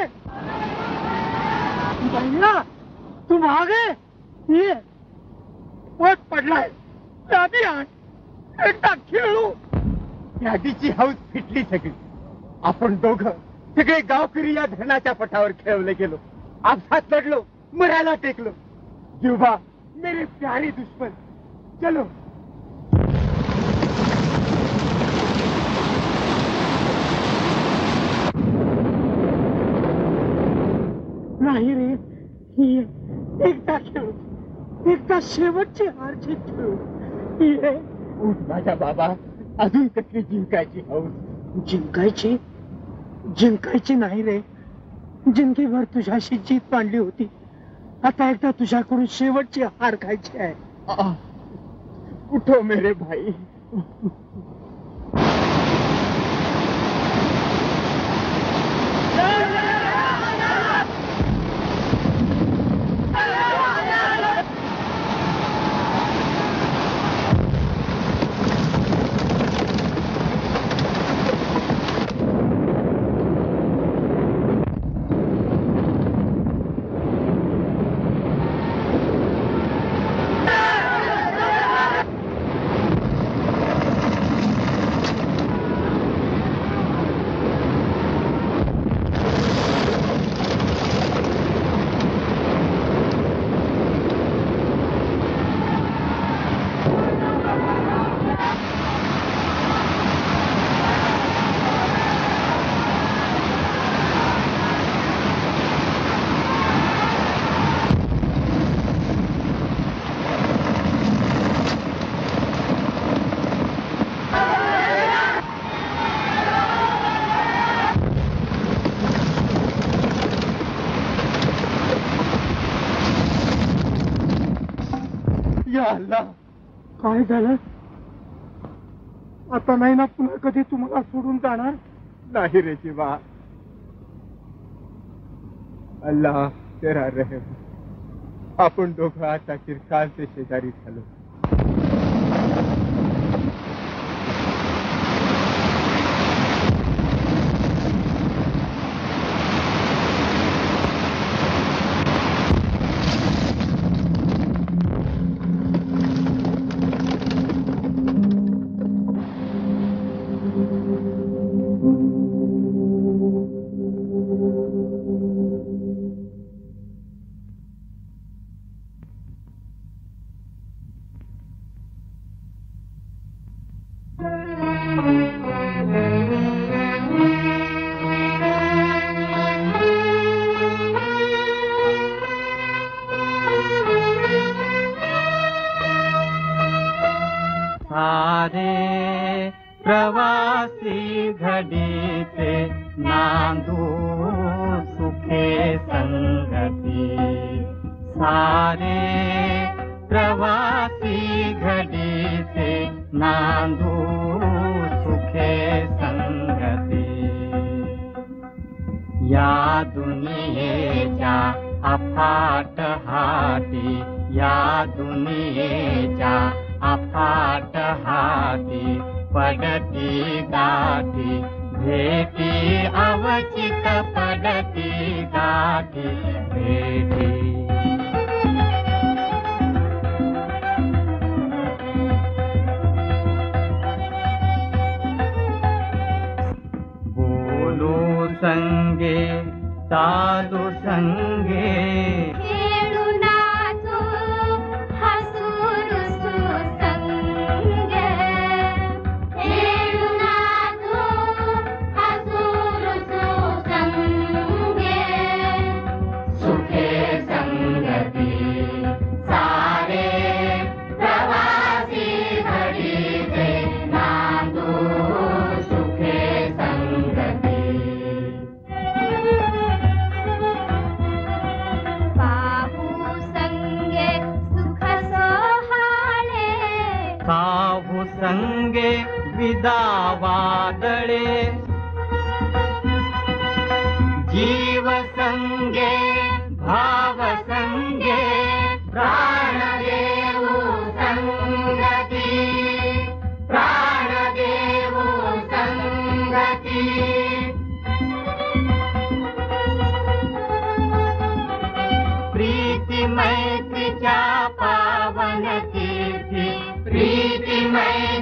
भैया तुम आ गए. ये पोट पडलाय. दादी आण. एकदा खेळू. यादीची हौस फिटली सगळी. आपण दोघं सगळे गावकरी या धरणाच्या पटावर खेळवले गेलो. आपसात लढलो, मरायला टेकलो. जीवा मेरे प्यारे दुश्मन, चलो. नाही रे, ही एकदा खेळू. एकदा शेवटची हारची खेळू. ये उठ माझा बाबा. अजून कसली जिंकायची हौस. जिंकायची? जिंकायची नाही रे. जिंदगीभर तुझ्याशी जीत मांडली होती. आता एकदा तुझ्याकडून शेवटची हार खायची आहे. उठो मेरे भाई. काय झालं? आता नाही ना पुन्हा कधी तुम्हाला सोडून जाणार? नाही रे जीवा, अल्लाह तेरा रहम. आपण दोघं आता चिरकालचे शेजारी झालो. सारे प्रवासी घडीचे नांदू सुखे संगती. सारे प्रवासी घडीचे नांदू सुखे संगती. या दुनियेच्या अफाट हाती, या दुनियेच्या अफाट हाती पडती गाठी. भेटी अवचित पडती गाठी भेटी. बोलू संगे चालू संगे, खेळू नाचू हसू रुसू संगे. खेळू नाचू हसू रुसू संगे. सुखे संगती. सारे प्रवासी घडीचे नांदू सुखे संगती. बाहू संगे सुख सोहाळे. साहू संगे विदा वादळे. जीव संगे भाव संगे प्राण देऊ संगती. प्राण देऊ संगती. प्रीती मैत्रीच्या पावन तीर्थी. प्रीती मैत्री